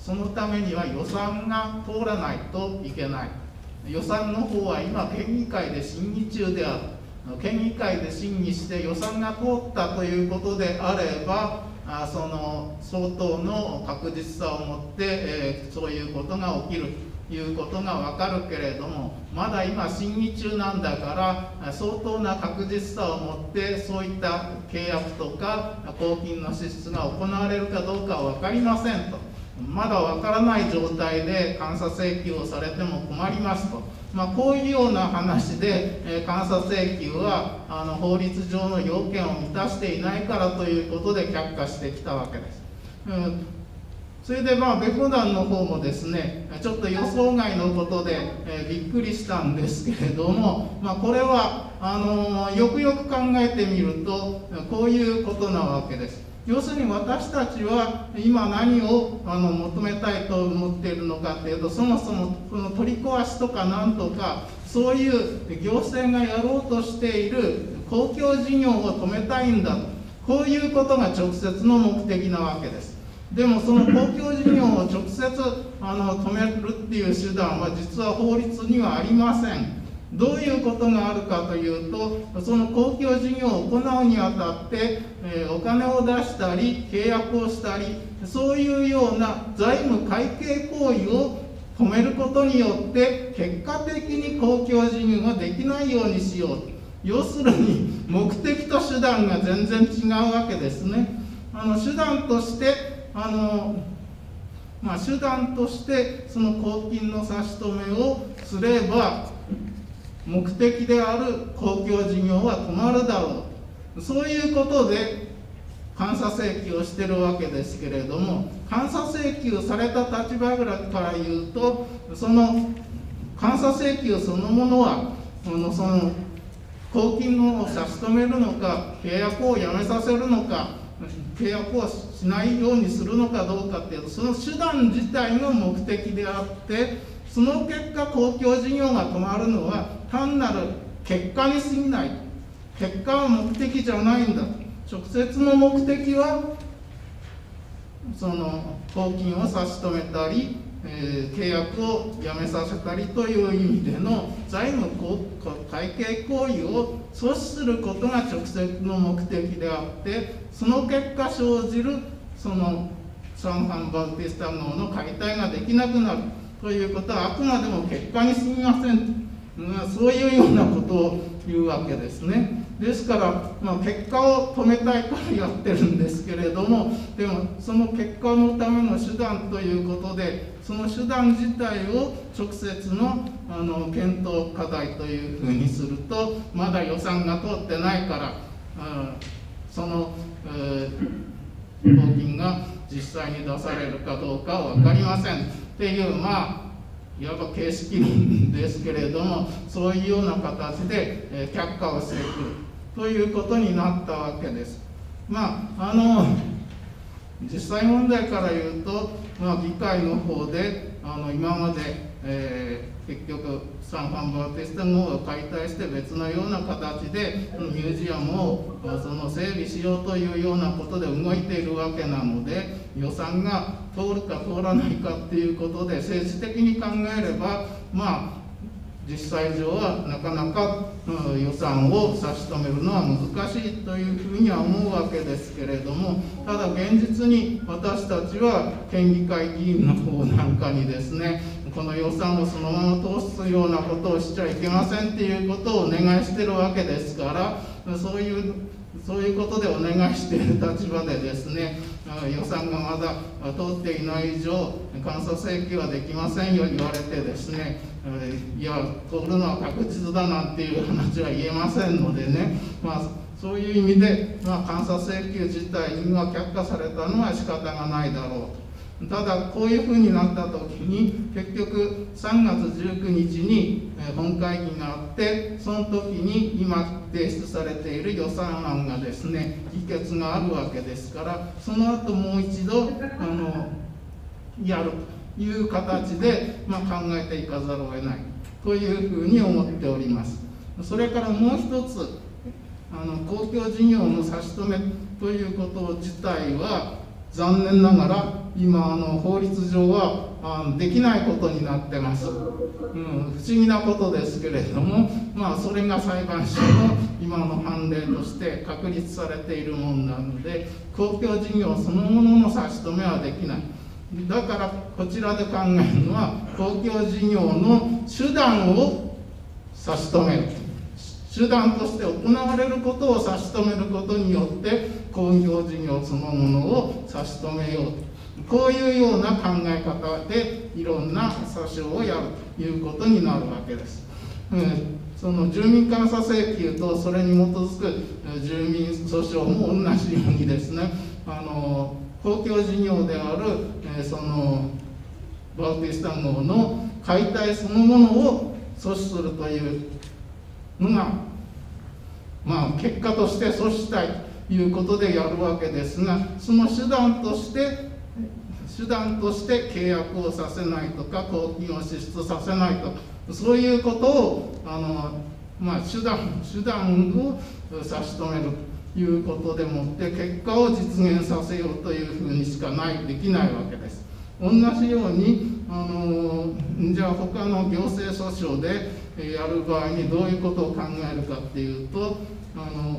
Speaker 17: そのためには予算が通らないといけない。予算の方は今県議会で審議中である。県議会で審議して予算が通ったということであれば、あその相当の確実さを持って、えー、そういうことが起きるということが分かるけれども、まだ今審議中なんだから相当な確実さを持ってそういった契約とか公金の支出が行われるかどうかは分かりませんと。まだ分からない状態で監査請求をされても困りますと、まあ、こういうような話で、えー、監査請求はあの法律上の要件を満たしていないからということで却下してきたわけです。うん、それでまあ弁護団の方もですね、ちょっと予想外のことで、えー、びっくりしたんですけれども、まあ、これはあのー、よくよく考えてみるとこういうことなわけです。要するに私たちは今何をあの求めたいと思っているのかというと、そもそもこの取り壊しとかなんとかそういう行政がやろうとしている公共事業を止めたいんだと、こういうことが直接の目的なわけです。でもその公共事業を直接あの止めるっていう手段は実は法律にはありません。どういうことがあるかというと、その公共事業を行うにあたって、えー、お金を出したり契約をしたり、そういうような財務会計行為を止めることによって結果的に公共事業ができないようにしよう。要するに目的と手段が全然違うわけですね。あの手段としてあのまあ、手段としてその公金の差し止めをすれば目的である公共事業は止まるだろう、そういうことで監査請求をしているわけですけれども、監査請求された立場から言うと、その監査請求そのものはそのその公金を差し止めるのか契約をやめさせるのか契約をしないようにするのかどうかっていうと、その手段自体が目的であって、その結果公共事業が止まるのは単なる結果に過ぎない。結果は目的じゃないんだ。直接の目的はその公金を差し止めたり、えー、契約をやめさせたりという意味での財務会計行為を阻止することが直接の目的であって、その結果生じるそのサン・ファン・バウティスタ号の解体ができなくなるということはあくまでも結果に過ぎません。そういうようなことを言うわけですね。ですから、まあ、結果を止めたいからやってるんですけれども、でもその結果のための手段ということで、その手段自体を直接の、あの検討課題というふうにすると、まだ予算が通ってないから、あその、えー、公金が実際に出されるかどうかは分かりませんっていう、まあいわば形式論ですけれども、そういうような形で、えー、却下をしてくるということになったわけです。まああの実際問題から言うと、まあ、議会の方であの今まで、えー、結局サン・ファン・バウティスタ号を解体して別のような形でミュージアムをその整備しようというようなことで動いているわけなので、予算が通るか通らないかっていうことで政治的に考えれば、まあ実際上はなかなか、うん、予算を差し止めるのは難しいというふうには思うわけですけれども、ただ現実に私たちは県議会議員の方なんかにですね、この予算をそのまま通すようなことをしちゃいけませんっていうことをお願いしてるわけですから、そういうそういうことでお願いしている立場でですね、予算がまだ通っていない以上監査請求はできませんよ言われてですね、いや通るのは確実だなんていう話は言えませんのでね、まあ、そういう意味で、まあ、監査請求自体が却下されたのは仕方がないだろうと。ただこういうふうになった時に結局さんがつじゅうくにちに本会議があって、その時に今提出されている予算案がですね議決があるわけですから、その後もう一度あのやるという形で、まあ、考えていかざるを得ないというふうに思っております。それからもう一つ、あの公共事業の差し止めということ自体は残念ながら今あの法律上はあできないことになってます、うん、不思議なことですけれども、まあ、それが裁判所の今の判例として確立されているものなので、公共事業そのものの差し止めはできない。だからこちらで考えるのは、公共事業の手段を差し止める、手段として行われることを差し止めることによって公共事業そのものを差し止めようと、こういうような考え方でいろんな訴訟をやるということになるわけです。うん、その住民監査請求とそれに基づく住民訴訟も同じようにですね、あの公共事業である、えー、そのバウティスタ号の解体そのものを阻止するというのが、まあ、結果として阻止したいということでやるわけですが、その手段として手段として契約をさせないとか公金を支出させないとか、そういうことをあの、まあ、手段手段を差し止めるということでもって結果を実現させようというふうにしかないできないわけです。同じようにあのじゃあ他の行政訴訟でやる場合にどういうことを考えるかっていうと、あの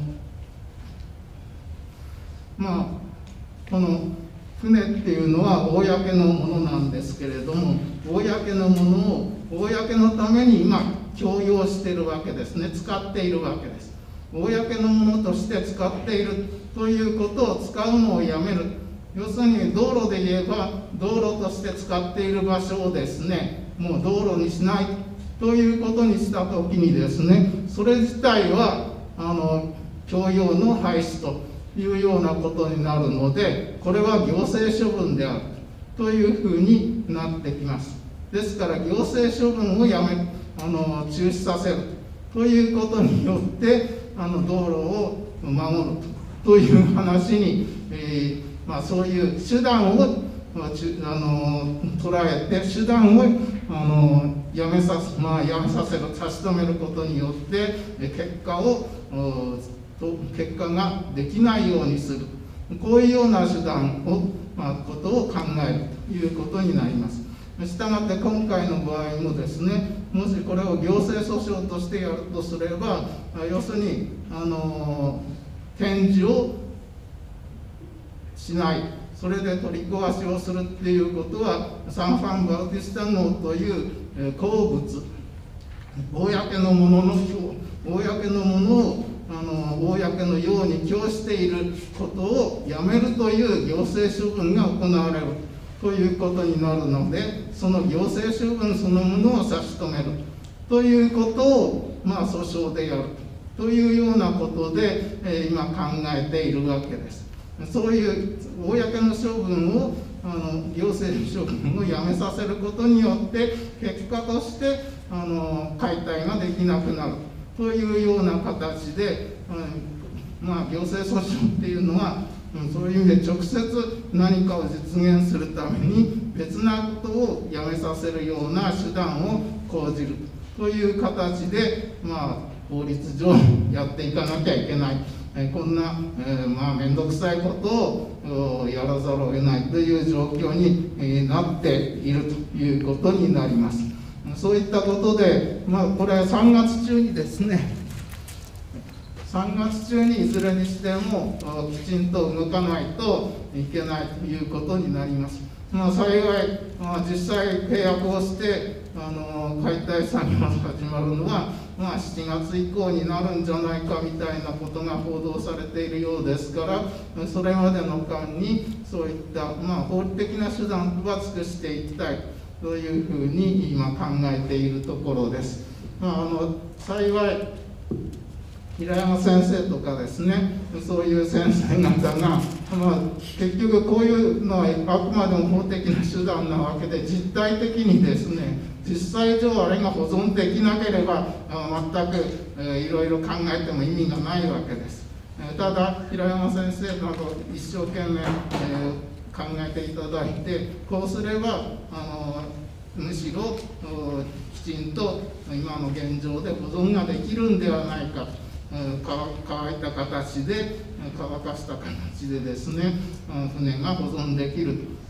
Speaker 17: まあこの船っていうのは公のものなんですけれども、公のものを公のために今供用しているわけですね、使っているわけです。公のものとして使っているということを使うのをやめる、要するに道路で言えば道路として使っている場所をですね、もう道路にしないということにしたときにですね、それ自体はあの供用の廃止というようなことになるので、これは行政処分であるというふうになってきます。ですから行政処分をやめあの中止させるということによってあの道路を守るという話に、えーまあ、そういう手段を、まあ、あの捉えて手段をあのやめさせ、まあ、やめさせる差し止めることによって結果を結果ができないようにする、こういうような手段を、まあ、ことを考えるということになります。したがって今回の場合もですね、もしこれを行政訴訟としてやるとすれば、要するにあの展示をしない、それで取り壊しをするっていうことは、サン・ファン・バウティスタ号という鉱物、公のものの公のものをあの公のように供していることをやめるという行政処分が行われるということになるので、その行政処分そのものを差し止めるということを、まあ、訴訟でやるというようなことで、えー、今考えているわけです。そういう公の処分をあの行政処分をやめさせることによって結果としてあの解体ができなくなるというような形で、うん、まあ行政訴訟っていうのは、うん、そういう意味で直接何かを実現するために別なことをやめさせるような手段を講じるという形で、まあ、法律上やっていかなきゃいけない。こんな、えー、まあ、面倒くさいことをやらざるを得ないという状況に、えー、なっているということになります。そういったことで、まあ、これさんがつ中にですね、さんがつ中にいずれにしてもきちんと動かないといけないということになります。まあ、幸い、まあ、実際契約をしてあの解体作業が始まるのは、まあ、しちがつ以降になるんじゃないかみたいなことが報道されているようですから、それまでの間にそういった、まあ、法律的な手段は尽くしていきたいというふうに今考えているところです。まあ、あの幸い平山先生とかですね、そういう先生方が、まあ、結局こういうのはあくまでも法的な手段なわけで、実態的にですね、実際上あれが保存できなければ全く、えー、いろいろ考えても意味がないわけです。えー、ただ平山先生など一生懸命、えー、考えていただいて、こうすればあのむしろきちんと今の現状で保存ができるんではないか、乾いた形で乾かした形でですね、船が保存できる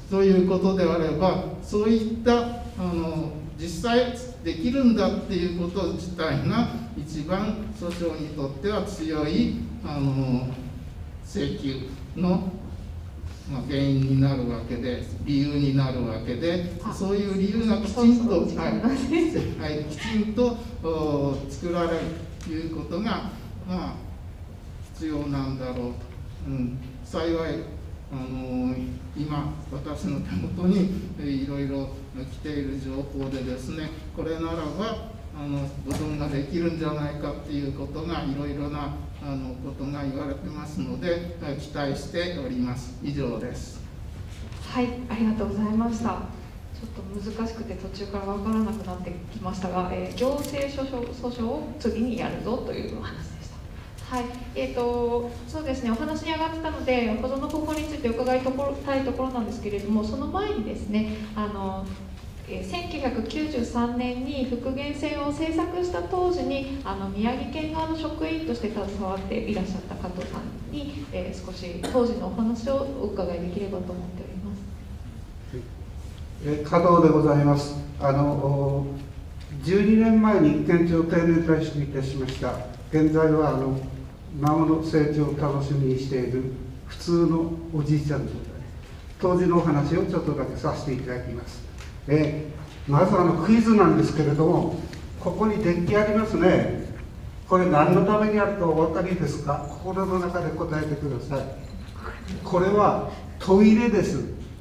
Speaker 17: ということであれば、そういったあの実際できるんだっていうこと自体が一番訴訟にとっては強いあの請求の、まあ、原因になるわけで、理由になるわけで、そういう理由がきちんと、はいはい、きちんと作られるということが、まあ、必要なんだろうと、うん、幸いあの今私の手元にいろいろ来ている情報でですね、これならばあの保存ができるんじゃないかっていうことがいろいろなあのことが言われてますので、期待しております。以上です。
Speaker 1: はい、ありがとうございました。ちょっと難しくて途中から分からなくなってきましたが、えー、行政訴訟訴訟を次にやるぞという話でした。はい、えーと、そうですね、お話に上がってたので、保存の方法について伺いたいところなんですけれども、その前にですね、あのせんきゅうひゃくきゅうじゅうさんねんに復元船を製作した当時にあの宮城県側の職員として携わっていらっしゃった加藤さんに、えー、少し当時のお話をお伺いできればと思っております。
Speaker 15: え加藤でございます。あのじゅうにねんまえに県庁定年退職いたしました。現在はあの孫の成長を楽しみにしている普通のおじいちゃんでございます。当時のお話をちょっとだけさせていただきます。えー、まずあのクイズなんですけれども、ここにデッキありますね。これ何のためにあるかお分かりですか？心の中で答えてください。これはトイレです。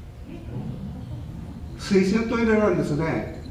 Speaker 15: 水洗トイレなんですね。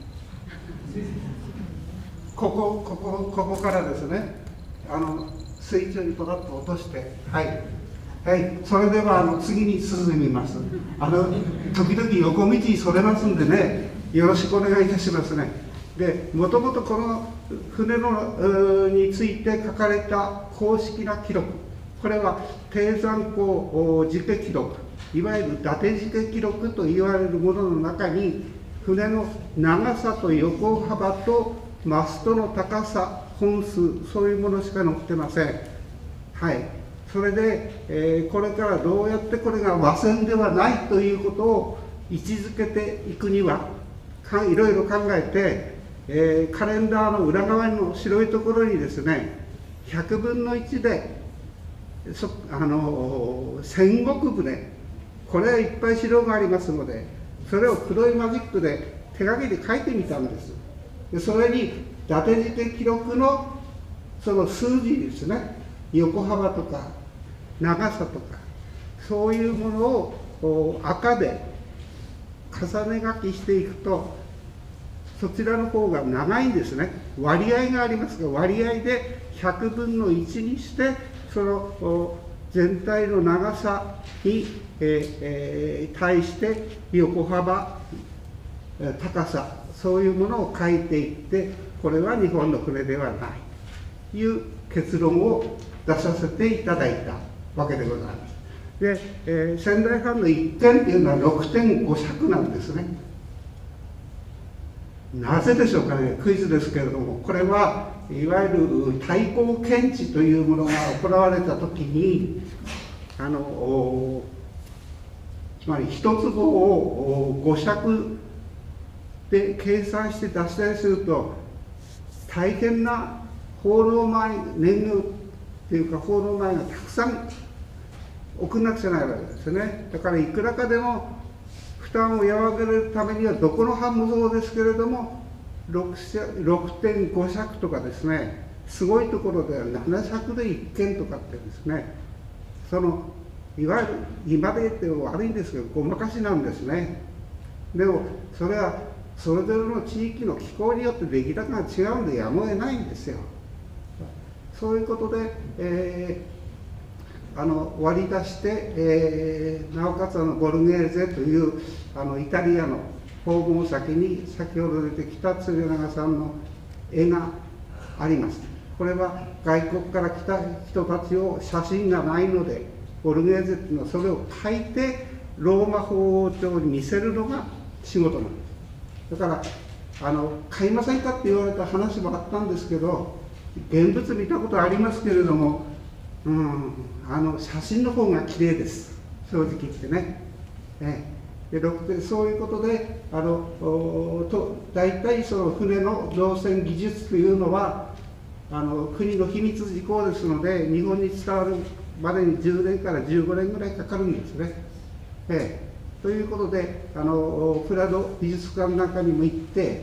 Speaker 15: ここここここからですね、あの水中にポタッと落として、はいはい、それではあの次に進みます。あの時々横道にそれますんでね、よろしくお願いいたしますね。で、もともとこの船のについて書かれた公式な記録、これは低山港時系記録、いわゆる伊達時系記録と言われるものの中に、船の長さと横幅とマストの高さ、本数、そういうものしか載ってません。はい。それで、えー、これからどうやってこれが和船ではないということを位置づけていくには、かいろいろ考えて、えー、カレンダーの裏側の白いところにですね、ひゃくぶんのいちでそあの戦国船、これはいっぱい資料がありますので、それを黒いマジックで手書きで書いてみたんです。でそれに伊達時系記録のその数字ですね、横幅とか長さとか、そういうものを赤で重ね書きしていくと、そちらの方が長いんですね。割合がありますが、割合でひゃくぶんのいちにして、その全体の長さに、えー、対して横幅、高さ、そういうものを書いていって、これは日本の船ではないという結論を出させていただいたわけでございます。で、えー、仙台藩のいってんっていうのは ろくてんご 尺なんですね。なぜでしょうかね、クイズですけれども、これはいわゆる対抗検知というものが行われたときに、あのつまり一坪をご尺で計算して出したりすると、大変な放浪米、燃料というか放浪米がたくさん送んなくちゃならないわけですね。だからいくらかでも負担を和らげるためには、どこの藩もそうですけれども、ろくてんご 尺とかですね、すごいところではなな尺でいっけんとかってですね、そのいわゆる今で言って悪いんですけど、ごまかしなんですね。でもそれはそれぞれの地域の気候によって出来高が違うんでやむを得ないんですよ。そういうことで、えー、あの割り出して、えー、なおかつあのボルゲーゼというあのイタリアの訪問先に先ほど出てきた鶴永さんの絵があります。これは外国から来た人たちを写真がないので、ボルゲーゼっていうのはそれを書いてローマ法王朝に見せるのが仕事なんです。だからあの買いませんかって言われた話もあったんですけど、現物見たことありますけれども、うん、あの写真の方が綺麗です、正直言ってね。えでそういうことであのと大体その船の造船技術というのはあの国の秘密事項ですので、日本に伝わるまでにじゅうねんからじゅうごねんぐらいかかるんですね。ええ、ということであのプラド美術館なんかにも行って、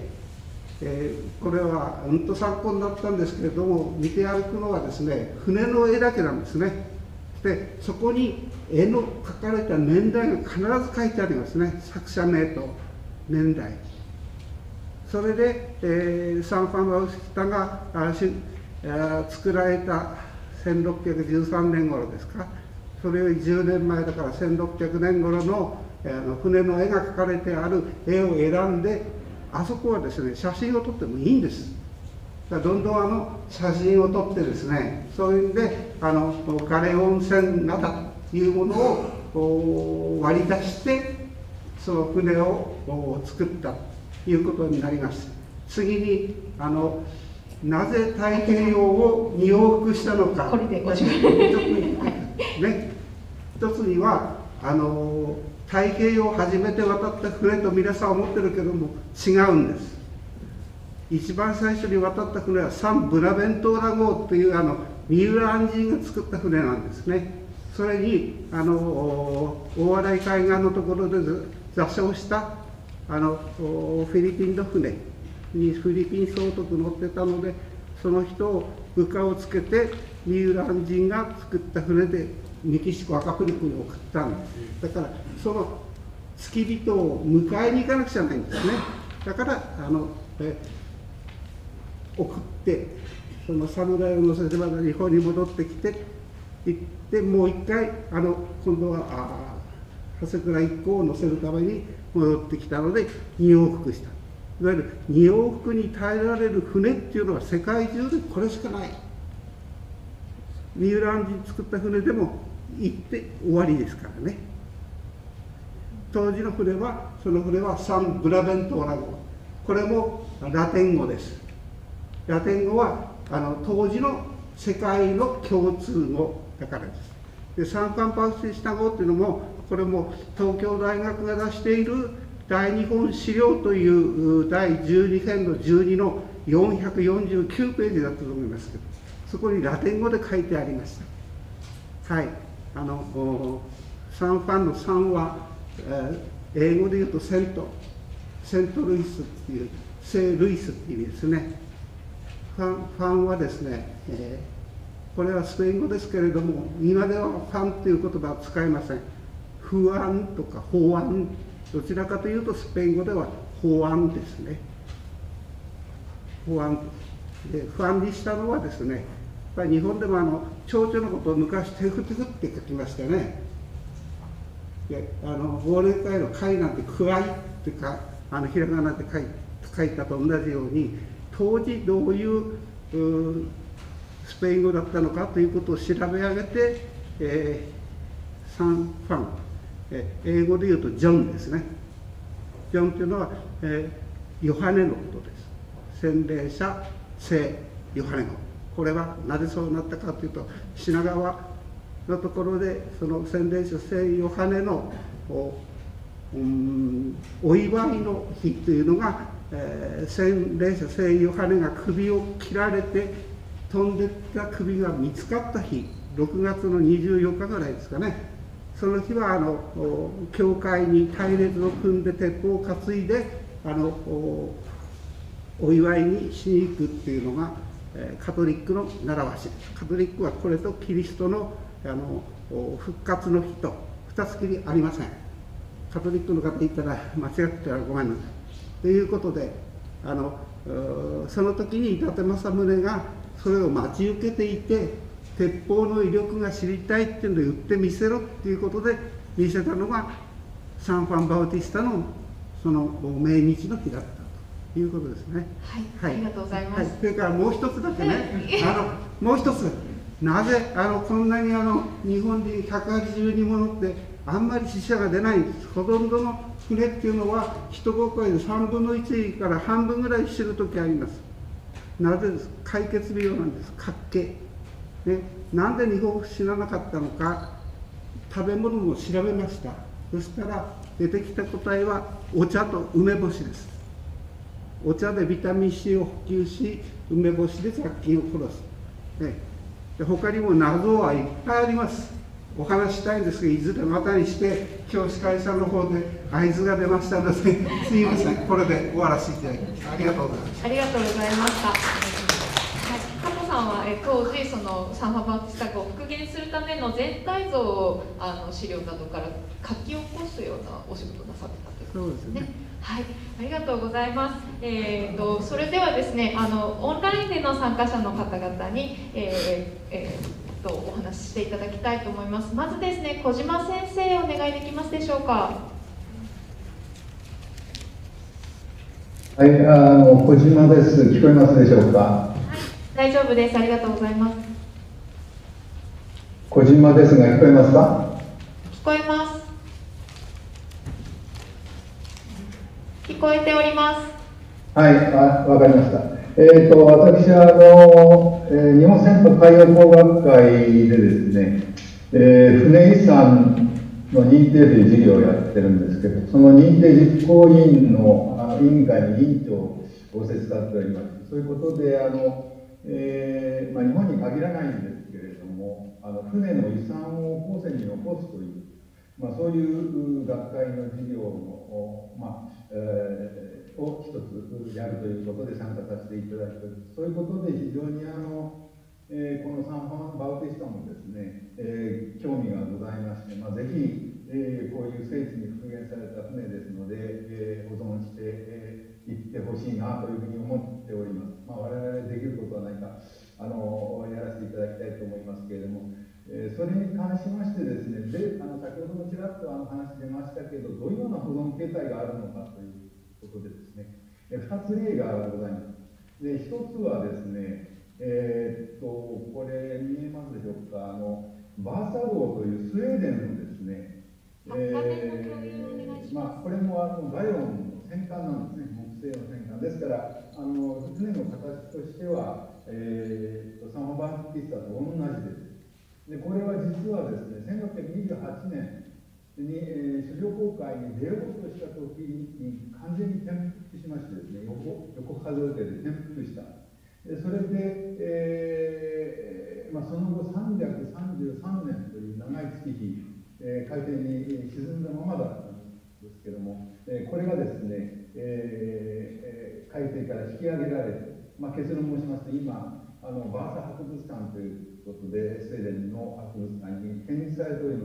Speaker 15: えー、これはうんと参考になったんですけれども、見て歩くのはですね、船の絵だけなんですね。でそこに絵の描かれた年代が必ず書いてありますね、作者名と年代。それで、えー、サン・ファン・バウティスタがあしあ作られたせんろっぴゃくじゅうさんねん頃ですか、それよりじゅうねんまえだからせんろっぴゃくねん頃のあの船の絵が描かれてある絵を選んで、あそこはですね写真を撮ってもいいんです。どんどんあの写真を撮ってですね、そういうんであのガレ温泉型というものを割り出してその船を作ったということになります。次にあのなぜ太平洋をに往復したのか、これでご一つに、ね、一つにはあの太平洋を初めて渡った船と皆さん思ってるけども違うんです。一番最初に渡った船はサン・ブナベントーラ号というあの三浦安人が作った船なんですね。それにあの大洗海岸のところで座礁したあのフィリピンの船にフィリピン総督乗ってたので、その人を部下をつけて三浦安人が作った船でメキシコアカプリコに送ったんです。だからその付き人を迎えに行かなくちゃないんですね。だからあのえ送ってその侍を乗せてまた日本に戻ってきて行ってもう一回あの今度はあ長谷倉一行を乗せるために戻ってきたのでに往復した。いわゆるに往復に耐えられる船っていうのは世界中でこれしかない。三浦安人作った船でも行って終わりですからね。当時の船はその船はサン・ブラベントーラ号、これもラテン語です。ラテン語はあの当時の世界の共通語だからです。でサン・ファン・バウティスタ号というのもこれも東京大学が出している大日本史料というだいじゅうに編のじゅうにのよんひゃくよんじゅうきゅうページだったと思いますけど、そこにラテン語で書いてありました。はい、あのサン・ファンのさんは、えー、英語で言うとセントセントルイスっていう聖ルイスっていう意味ですね。ファン、ファンはですね、えー、これはスペイン語ですけれども、今ではファンという言葉は使いません。フアンとかホアン、どちらかというとスペイン語ではホアンですね。ホアンで、ファンにしたのはですね、やっぱり日本でもあの蝶々のことを昔テフテフって書きましたね。であの忘年会の会なんてクワイってかあのひらがなで書い書いたと同じように、当時どういうスペイン語だったのかということを調べ上げて、えー、サン・ファン、えー、英語で言うとジョンですね。ジョンというのは、えー、ヨハネのことです。洗礼者聖ヨハネ語。これはなぜそうなったかというと、品川のところでその洗礼者聖ヨハネの お,、うん、お祝いの日というのが、えー、洗礼者聖ヨハネが首を切られて飛んでった首が見つかった日、ろくがつのにじゅうよっかぐらいですかね。その日はあの教会に隊列を組んで鉄砲を担いであの お, お祝いにしに行くっていうのが、えー、カトリックの習わしです。カトリックはこれとキリストのあの復活の日と二つきりありません。カトリックの方言ったら間違ってたらごめんなさい。ということで、あのその時に伊達政宗がそれを待ち受けていて、鉄砲の威力が知りたいっていうので売ってみせろっていうことで見せたのがサン・ファン・バウティスタのその命日の日だったということですね。
Speaker 1: はい、はい、ありがとうございます。はい、
Speaker 15: それからもう一つだけね、あのもう一つ、なぜあのこんなにあの日本人ひゃくはちじゅうにものってあんまり死者が出ないんです。ほとんどの船っていうのは一航海でさんぶんのいちから半分ぐらい死ぬ時あります。なぜですか？解決病なんです。活気、ね、なんで日本死ななかったのか、食べ物も調べました。 そしたら出てきた答えはお茶と梅干しです。お茶でビタミン C を補給し、梅干しで雑菌を殺す。ね、で他にも謎はいっぱいあります。お話したいんですが、いずれまたにして、今日司会者の方で合図が出ましたので、すみません、これで終わらせていただきます。ありがとうございました。
Speaker 1: ありがとうございました。加藤さんはえ当時そのサンファバティスタ号を復元するための全体像をあの資料などから書き起こすようなお仕事をなさってたということですね。はい、ありがとうございます。えー、とそれではですね、あのオンラインでの参加者の方々に、えーえーとお話ししていただきたいと思います。まずですね、小島先生お願いできますでしょうか。
Speaker 12: はい、あの小島です。聞こえますでしょうか。はい、
Speaker 1: 大丈夫です。ありがとうございます。
Speaker 12: 小島ですが聞こえますか。
Speaker 1: 聞こえます。聞こえております。
Speaker 12: はい、あ、わかりました。えーと、私はあの、えー、日本船舶海洋工学会でですね、えー、船遺産の認定という事業をやってるんですけど、その認定実行委員のあの委員会に委員長を仰せつかっております。そういうことで、あの、えーまあ、日本に限らないんですけれども、あの船の遺産を後世に残すという、まあ、そういう学会の事業の、まあえー、を一つやるということで参加させていただいております。そういうことで非常にあの、えー、このサンファンバウティスタもですね、えー、興味がございまして、まあ、ぜひ、えー、こういう聖地に復元された船ですので、えー、保存してい、えー、ってほしいなというふうに思っております。まあ、我々できることは何かあのやらせていただきたいと思いますけれども、えー、それに関しましてですね、であの先ほどもちらっとあの話出ましたけど、どういうような保存形態があるのかということでですね、えー、ふたつ例がございます。で、ひとつはですね、えー、っとこれ見えますでしょうか、あのバーサ号というスウェーデンのですね、えー、まあこれもあのガイロンの戦艦なんですね、木製の戦艦ですから、あの船の形としては、えー、サンファバンティスタと同じです。でこれは実はですね、せんろっぴゃくにじゅうはちねんに、えー、首里航海に出ようとした時に完全に転覆しましてですね、横横風を受けて転覆した。でそれで、えーまあ、その後さんびゃくさんじゅうさんねんという長い月日、えー、海底に沈んだままだったんですけども、えー、これがですね、えー、海底から引き上げられて、まあ、結論申しますと今あのバーサ博物館ということでスウェーデンの博物館に展示されております。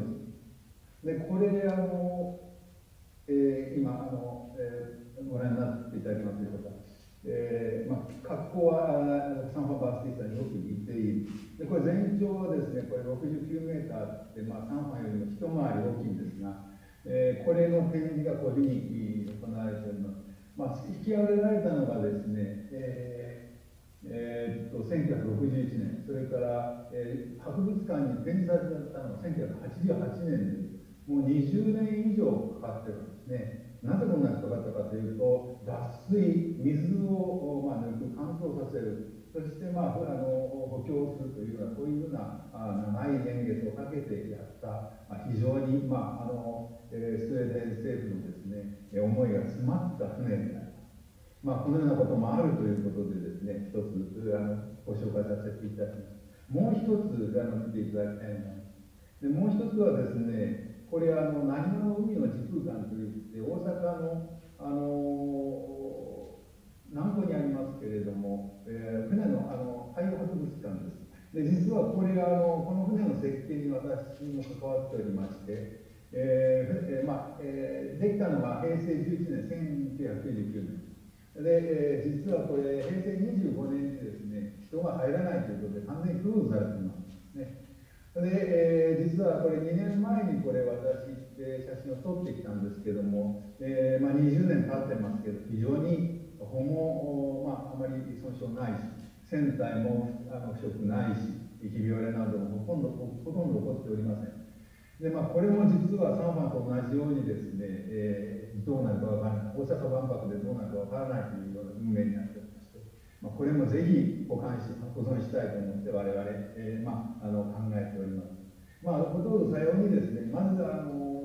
Speaker 12: でこれあの、えー、今あの、えー、ご覧になっていただけますでしょうか。えーまあ、格好はサンファバースティスタによく似ている。でこれ全長はですね、これろくじゅうきゅうメーターって、まあ、サンファよりも一回り大きいんですが、えー、これの展示がこういうふうに行われております。まあ、引き上げられたのがですね、えーえー、っとせんきゅうひゃくろくじゅういちねん、それから、えー、博物館に展示されたのがせんきゅうひゃくはちじゅうはちねんで、もうにじゅうねん以上かかってるんですね。なぜこんなにかかったかというと、脱水、水を、まあ、抜く、乾燥させる、そして、まあ、あの補強するというような、こういうようなあ長い年月をかけてやった、まあ、非常に、まああのえー、スウェーデン政府のですね、思いが詰まった船になります。まあ、このようなこともあるということでですね、一つあのご紹介させていただきます。もう一つあの見ていただきたいのは、でもう一つはですね、これはあの何の海の時空間といって大阪の、あの南部にありますけれども、えー、船の、あの海洋博物館です。で実はこれがあのこの船の設計に私も関わっておりまして、えーえーまあえー、できたのが平成じゅういちねん、せんきゅうひゃくきゅうじゅうきゅうねん。で、えー、実はこれ平成にじゅうごねんにですね、人が入らないということで完全にクローズされていますね。で、えー、実はこれにねんまえにこれ私、えー、写真を撮ってきたんですけども、えーまあ、にじゅうねん経ってますけど非常に保護、まあ、あまり損傷ないし、船体もあの腐食ないし、ひび割れなどもほとんどほとんど起こっておりません。で、まあ、これも実はサンファンと同じようにですね、えー、どうなるかわからない、大阪万博でどうなるかわからないというような運命になっております。まあ、これもぜひ保管し保存したいと思って我々、えーまあ、あの考えております。まあ、ほとんどさようにですね、まずあのサン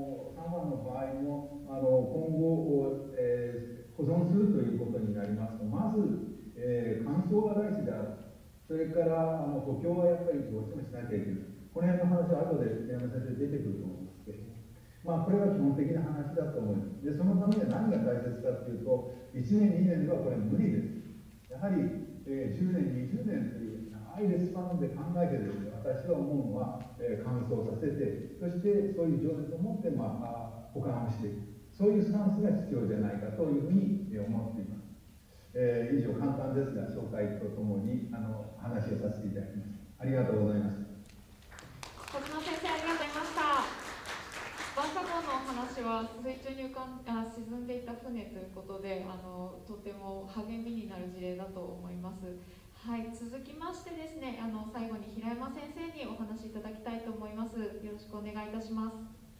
Speaker 12: ファンの場合もあの今後、えー、保存するということになりますと、まず、えー、乾燥が大事である、それからあの補強はやっぱりどうしてもしなきゃいけない、この辺の話は後で宮山先生出てくると思うんですけれども、まあ、これが基本的な話だと思います。でそのためには何が大切かというと、いちねんにねんではこれ無理です。やはり、えー、じゅうねんにじゅうねんという長いレスパンで考えてですね、私は思うのは、えー、乾燥させて、そしてそういう情熱を持って、まあ、保管をしていく、そういうスタンスが必要じゃないかというふうに思っています。えー、以上簡単ですが紹介とともにあの話をさせていただきました。ありがとうございました。
Speaker 1: 小島先生、ありがとうございました。バンカ号のお話は水中に浮かんあ沈んでいた船ということで、あのとても励みになる事例だと思います。はい、続きましてですね、あの最後に平山先生にお話しいただきたいと思います。よろしくお願いいたします。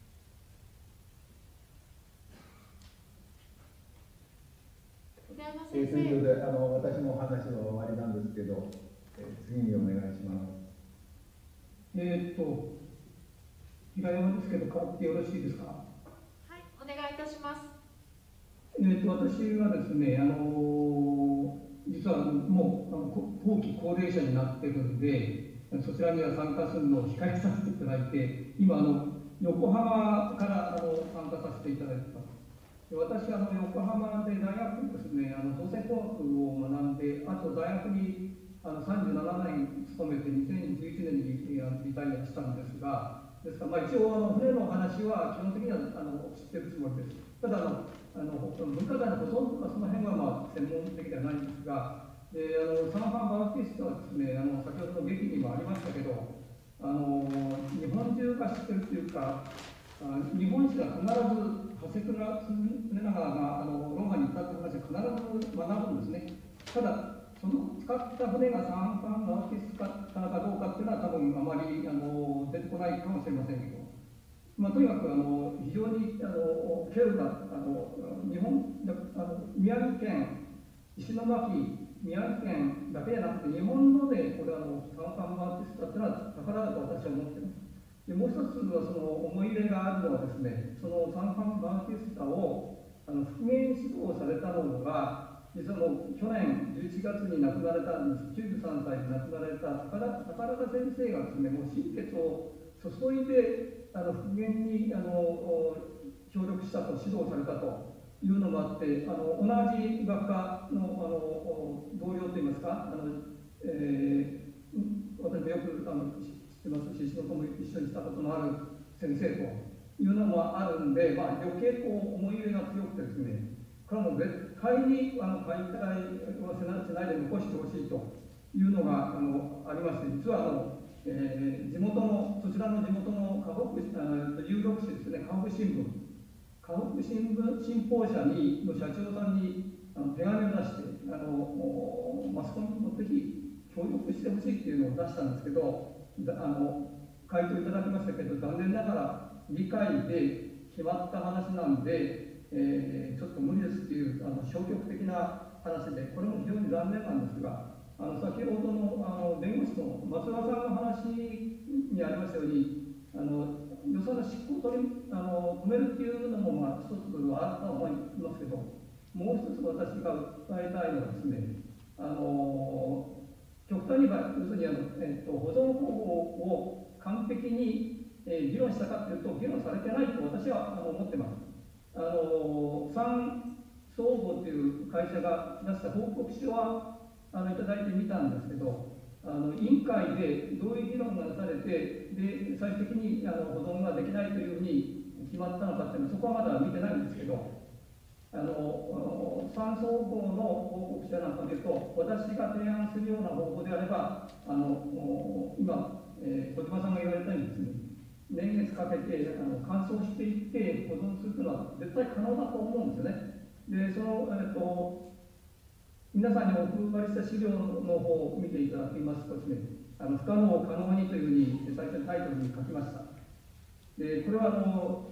Speaker 1: 平山先生。
Speaker 12: えー、ということであの私のお話は終わりなんですけど、えー、次にお願いします。
Speaker 13: えー、っと平山ですけど、変わってよろしいですか。は
Speaker 1: い、お願いいたします。
Speaker 13: えー、っと私はですね、あのー実はもうあの後期高齢者になってるんで、そちらには参加するのを控えさせていただいて、今あの横浜からあの参加させていただいています。で私あの横浜で大学ですね、あの造船工学を学んで、あと大学にあのさんじゅうななねん勤めてにせんじゅういちねんにあのリタイアしたんですが、ですから、まあ、一応あの船の話は基本的にはあの知ってるつもりです。ただあのあの文化財の保存とかその辺はまあ専門的ではないんですが、であのサンファン・バウティストはですね、あの先ほどの劇にもありましたけど、あの日本中が知ってるというか、あ日本史は必ず長谷倉常長があのローマに行ったって話は必ず学ぶんですね。ただその使った船がサンファン・バウティストかどうかっていうのは多分あまりあの出てこないかもしれませんけど、まあ、とにかくあの非常にあの経路があの日本あの宮城県石巻宮城県だけじゃなくて日本のでこれあのサンファン・バウティストっていうのは宝だと私は思っています。でもう一つはその思い入れがあるのはですね、そのサンファン・バウティストをあの復元指導されたのが実はもう去年じゅういちがつに亡くなられたんです。きゅうじゅうさんさいで亡くなられた宝田先生がですね、もう心血を注いであの復元にあの協力したと、指導されたというのもあって、あの同じ学科のあの同僚といいますか、あの、えー、私もよくあの知ってますし、仕事も一緒にしたことのある先生というのもあるんで、まあ、余計こう思い入れが強くてですね、これはもう絶対にあの解体はしないで残してほしいというのがあのありまして、実はあの、えー、地元のそちらの地元の河北あ有力紙ですね、河北新聞河北新聞新報社にの社長さんにあの手紙を出して、あのマスコミにもぜひ協力してほしいっていうのを出したんですけど、あの回答いただきましたけど、残念ながら議会で決まった話なんで、えー、ちょっと無理ですっていうあの消極的な話で、これも非常に残念なんですが、あの先ほどのあの弁護士の松田さんの話にありましたように、あの予算の執行を取りあの止めるっていうのも、まあ、一つはあると思いますけど、もう一つ私が訴えたいのはですね、あの極端に言えば、要するにあの、えっと、保存方法を完璧に、えー、議論したかというと、議論されてないと私はあの思ってます。あの三総合という会社が出した報告書はあのいただいてみたんですけど、あの委員会でどういう議論がなされて、で最終的にあの保存ができないというふうに決まったのかというのは、そこはまだ見てないんですけど、あの三総合の報告書なんか見ると、私が提案するような方法であれば、あの今、えー、小島さんが言われたようにですね、年月かけてあの乾燥していって保存するというのは絶対可能だと思うんですよね。で、その、えっと、皆さんにお配りした資料の方を見ていただきますとですね、あの不可能を可能にというふうに最初にタイトルに書きました。で、これはあの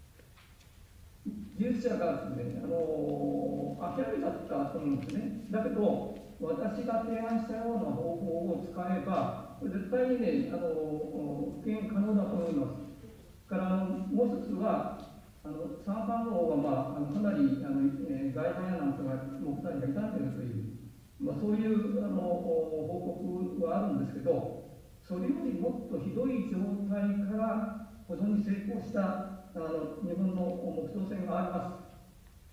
Speaker 13: 技術者がですね、あの諦めちゃったと思うんですね。だけど、私が提案したような方法を使えば、これ絶対にね、あの復元可能だと思います。からもう一つは、 あのサンファン号は、まあ、あのかなりあの、えー、外反やなんかが木材が傷んでいるという、まあ、そういうあの報告はあるんですけど、それよりもっとひどい状態から保存に成功したあの日本の木造船があります。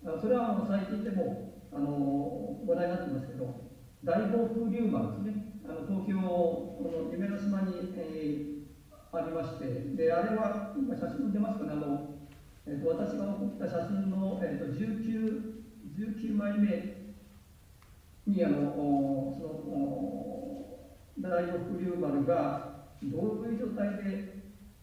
Speaker 13: あそれはあの最近でもあの話題になってますけど、大暴風竜丸ですね、あの東京の夢の島に、えー、ありまして、であれは今写真出ますかね、あのえー、と私が送った写真の、えー、とじゅうきゅうまいめにあのその大暴風竜丸がどういう状態で、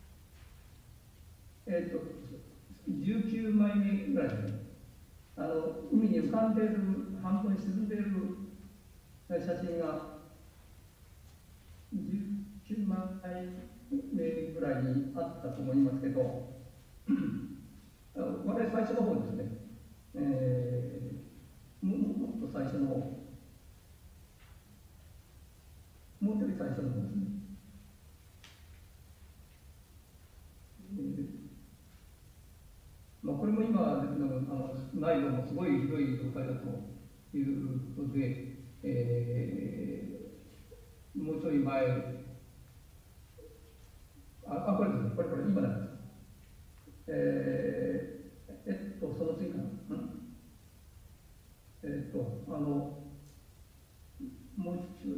Speaker 13: えー、とじゅうきゅうまいめぐらいですね、あの海に浮かんでいる、半分沈んでいる写真がじゅうきゅうまいめぐらいにあったと思いますけど、我々最初の方ですね、えー、も, もっと最初の方、もうちょい最初の方ですね。えーまあ、これも今出てるのあの内容もすごいひどい状態だということで、えー、もうちょい前、あ、あこれですね、これ、これ、今なんです。えー、えっと、その次かな。んえっと、あの、もうちょい、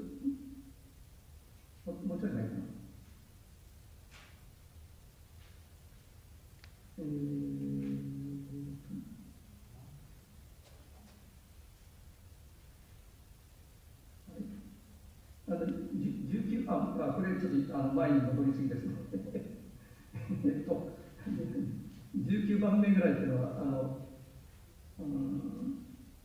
Speaker 13: もうちょい前かな。えー、あのじゅうきゅう、あ、あこれちょっとあの前に戻りすぎですね。えっと、じゅうきゅうばんめぐらいっていうのは、あの、うん、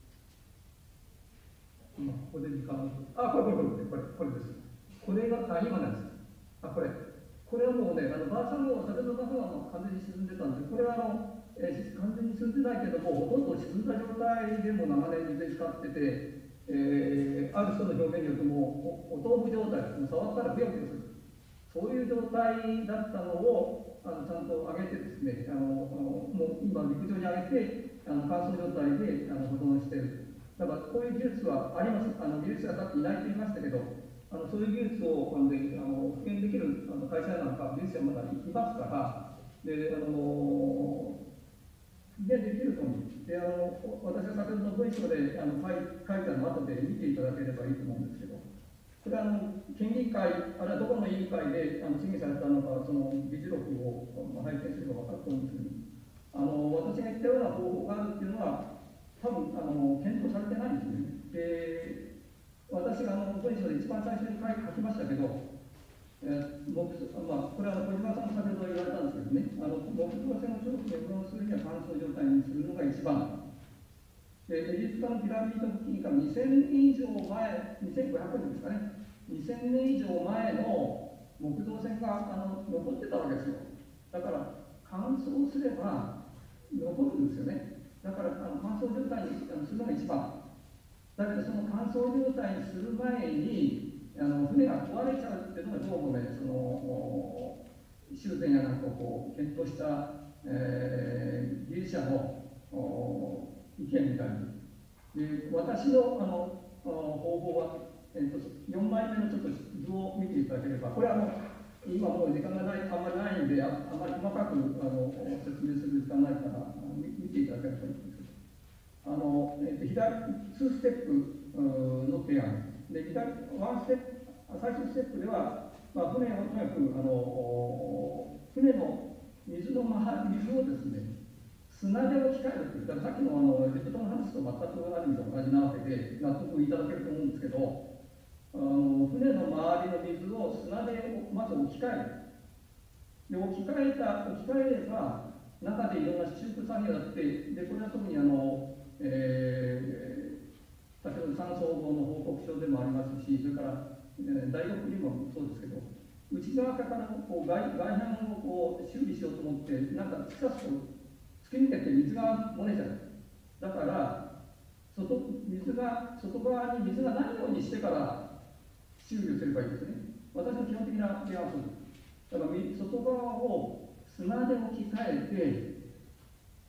Speaker 13: 今、ここで時間を、あ、これ、これ、これ、これ、これです。これが、あ、今なんです。あ、これ。これはもうね、あのバーサン号、先ほどのバーサン号は完全に沈んでたんで、これはあの、えー、完全に沈んでないけども、ほとんど沈んだ状態でも長年水に浸かってて、えー、ある人の表現によるともう、お豆腐状態です。触ったらふやふやする。そういう状態だったのを、あのちゃんと上げてですね、あのもう今、陸上に上げて、あの乾燥状態であの保存している。だから、こういう技術はあります。あの技術がさっきいないと言いましたけど、あのそういう技術をあの復元できるあの会社なんか、技術者まだいますから、であの復元できると思う。であの私が先ほどの文章であの書い書いたのを後で見ていただければいいと思うんですけど、これはあの県議会、あるいはどこの委員会であの審議されたのか、その議事録を拝見すれば分かると思うんですけど、あの私が言ったような方法があるっていうのは、多分あの検討されてないんですね。で私があの文章で一番最初に書きましたけど、えー僕まあ、これは小島さんも先ほど言われたんですけどね、あの木造船の長期に保存するには乾燥状態にするのが一番。でエジプトのピラミッド付近からにせんねん以上前、にせんごひゃくねんですかね、にせんねん以上前の木造船があの残ってたわけですよ。だから乾燥すれば残るんですよね。だからあの乾燥状態にするのが一番。だけどその乾燥状態にする前にあの船が壊れちゃうっていうのがどうもね、その修繕やなんかをこう検討した、えー、技術者の意見みたいに。で私のあの方法は、えー、とよんまいめのちょっと図を見ていただければ、これはもう今もう時間がないあんまりないんで、ああまり細かくあの説明する時間ないから見ていただければいいんですけど。あのえー、と左にステップの提案で、左ワンステップ、最初のステップでは、まあ、船をとにかくあの船の水の水をですね、砂で置き換えるという、だからさっきのあのエジプトの話と全くある意味で同じなわけで、納得いただけると思うんですけど、あの船の周りの水を砂でまず置き換える。で置き換えた置き換えれば、中でいろんな修復作業があって、でこれは特にあのえー、先ほど酸素号の報告書でもありますし、それから、えー、大学にもそうですけど、内側からこう 外, 外反をこう修理しようと思って、なんか突き刺すと突き抜けて水が漏れちゃう。だから外水が外側に水がないようにしてから修理をすればいいですね。私の基本的な提案はそうです。だから外側を砂で置き換えて、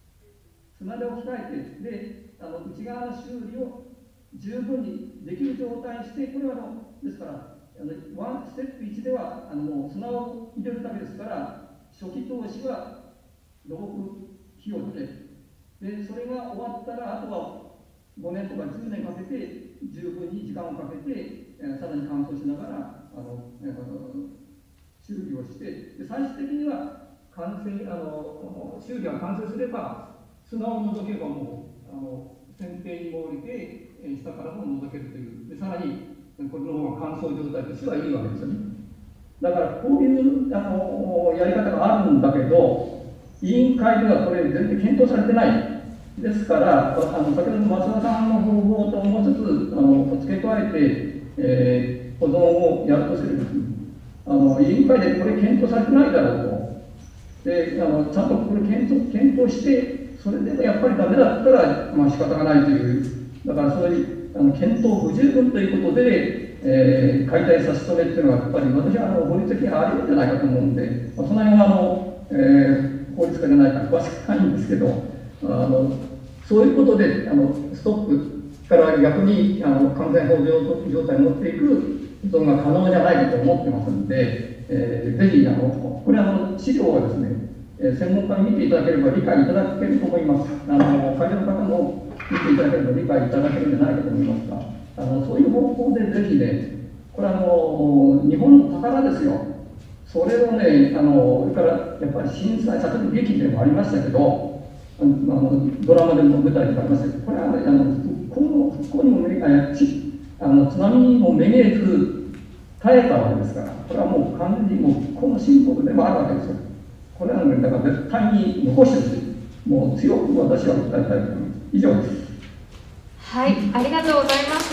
Speaker 13: 砂で置き換えて、であの内側の修理を十分にできる状態にして、これはあのですから、あのワンステップいちではあのもう砂を入れるだけですから、初期投資は土木費用だけで、それが終わったら、あとはごねんとかじゅうねんかけて、十分に時間をかけて、えー、さらに乾燥しながらあの、えー、修理をして、で最終的には完成あの修理が完成すれば、砂を除けばもうあの船底にも降りて、えー、下からも除けるという、でさらにこれの方が乾燥状態としてはいいわけですよね。だからこういうあのやり方があるんだけど、委員会ではこれ全然検討されてない。ですから、あの先ほどの松田さんの方法ともう一つあの付け加えて、えー、保存をやるとすれば、あの委員会でこれ検討されてないだろうと。であのちゃんとこれ検討検討して、それでもやっぱりダメだったら、まあ仕方がないという、だからそういうあの検討不十分ということで、えー、解体差し止めっていうのは、やっぱり私はあの法律的にあり得るんじゃないかと思うんで、まあ、その辺はあの、えー、法律家じゃないから詳しくないんですけど、あのそういうことであのストップから逆にあの完全保存状態に持っていく保存が可能じゃないかと思ってますので、えー、ぜひあのこれあの資料はですね、えー、専門家に見ていただければ理解いただけると思います。あの会社の方も見ていただければ理解いただけるんじゃないかと思いますが、あのそういう方法でぜひね、これあの日本の宝ですよ。それをね、あのそれからやっぱり震災、先ほど劇でもありましたけど、あのドラマでも舞台でもありましたけど、これは、ね、あの復興の復興にもめあちあの津波にもめげず耐えたわけですから、これはもう完全にもう復興の進歩でもあるわけですよ。これはね、だから絶対に残してほしい。もう強く私は訴えたいと思います。以上です。
Speaker 1: はい、ありがとうございました。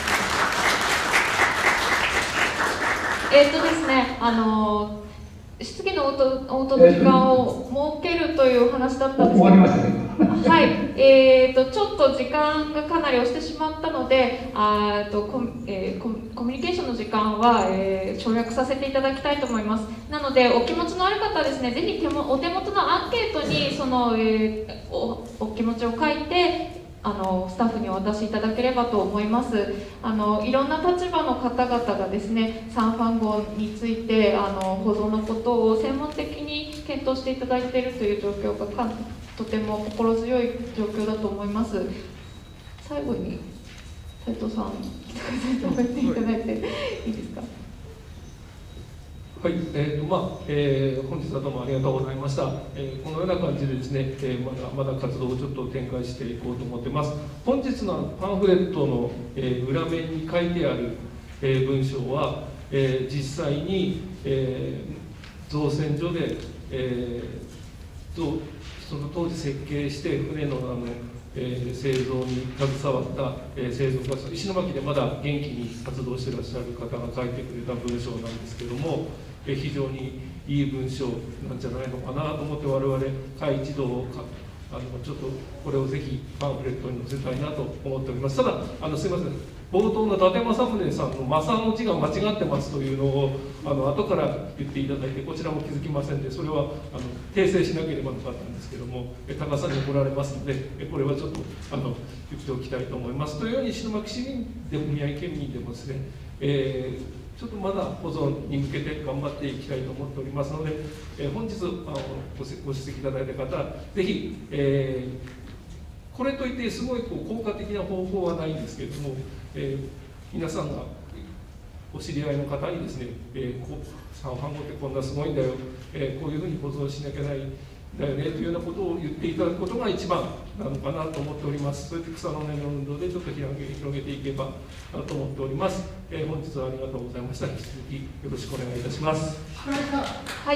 Speaker 1: えっとですね、あの質疑の応答の時間を設けるという話だったんですけど、終わりましたね。はい、えーと、ちょっと時間がかなり押してしまったので、あとコ、えー、コミュニケーションの時間は、えー、省略させていただきたいと思います。なので、お気持ちのある方はですね、ぜひ手もお手元のアンケートにその、えー、お, お気持ちを書いて、あのスタッフにお渡しいただければと思います。あのいろんな立場の方々がですね、サンファン号についてあの保存のことを専門的に検討していただいているという状況がかとても心強い状況だと思います。最後に斉藤さん食べていただいていいですか。
Speaker 14: はい、えーとまあえー、本日はどうもありがとうございました。えー、このような感じでですね、えー、まだまだ活動をちょっと展開していこうと思ってます。本日のパンフレットの、えー、裏面に書いてある、えー、文章は、えー、実際に、えー、造船所で、えー、とその当時設計して船のあのえー、製造に携わった、えー、製造会社、石巻でまだ元気に活動していらっしゃる方が書いてくれた文章なんですけども、えー、非常にいい文章なんじゃないのかなと思って、我々会一同をかあのちょっとこれをぜひパンフレットに載せたいなと思っております。ただあのすいません、冒頭の伊達政宗さんの「正」の字が間違ってますというのをあの後から言っていただいて、こちらも気づきませんで、それはあの訂正しなければなかったんですけども、高さに怒られますので、これはちょっとあの言っておきたいと思います。というように石巻市民でも宮城県民でもですね、えーちょっとまだ保存に向けて頑張っていきたいと思っておりますので、えー、本日あの ご, ご出席いただいた方、ぜひ、えー、これといってすごいこう効果的な方法はないんですけれども、えー、皆さんがお知り合いの方にですね、えー、こうサンファン号ってこんなすごいんだよ、えー、こういうふうに保存しなきゃないだよねというようなことを言っていただくことが一番なのかなと思っております。そうやって草の根の運動でちょっと広げ広げていけばなと思っております。えー、本日はありがとうございました。引き続きよろしくお願いいたします。
Speaker 1: はい。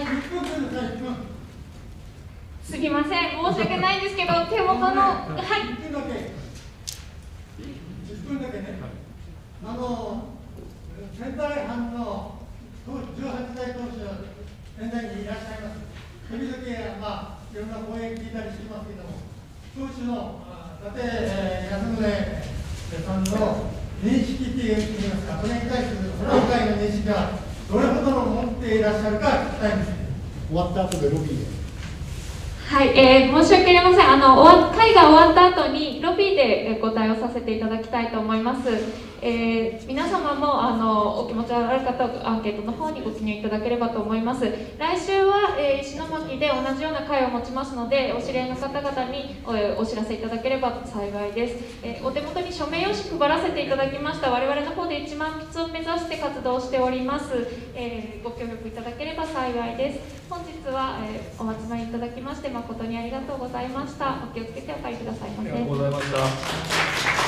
Speaker 1: すみません、申し訳ないんですけど、手元のはい。
Speaker 18: いっぷんだけ。いっぷんだけね。あの仙台藩のじゅうはちだい当主仙台にいらっしゃいます。時々、まあ、いろんな講演聞いたりしますけども、当主の伊達安宗さんの認識っていいますか、それに対するその以外の認識がどれほどの持っていらっしゃるか聞きたいんです。終わった後でロビーで。
Speaker 1: はい、えー、申し訳ありません。あの終わ会が終わった後にロビーでご対応させていただきたいと思います。えー、皆様もあのお気持ちのある方はアンケートの方にご記入いただければと思います。来週は、えー、石巻で同じような会を持ちますので、お知り合いの方々に お, お知らせいただければ幸いです。えー、お手元に署名用紙配らせていただきました。我々の方でいちまん筆を目指して活動しております。えー、ご協力いただければ幸いです。本日は、えー、お集まりいただきまして誠にありがとうございました。お気をつけてお帰りくださいませ。
Speaker 14: ありがとうございました。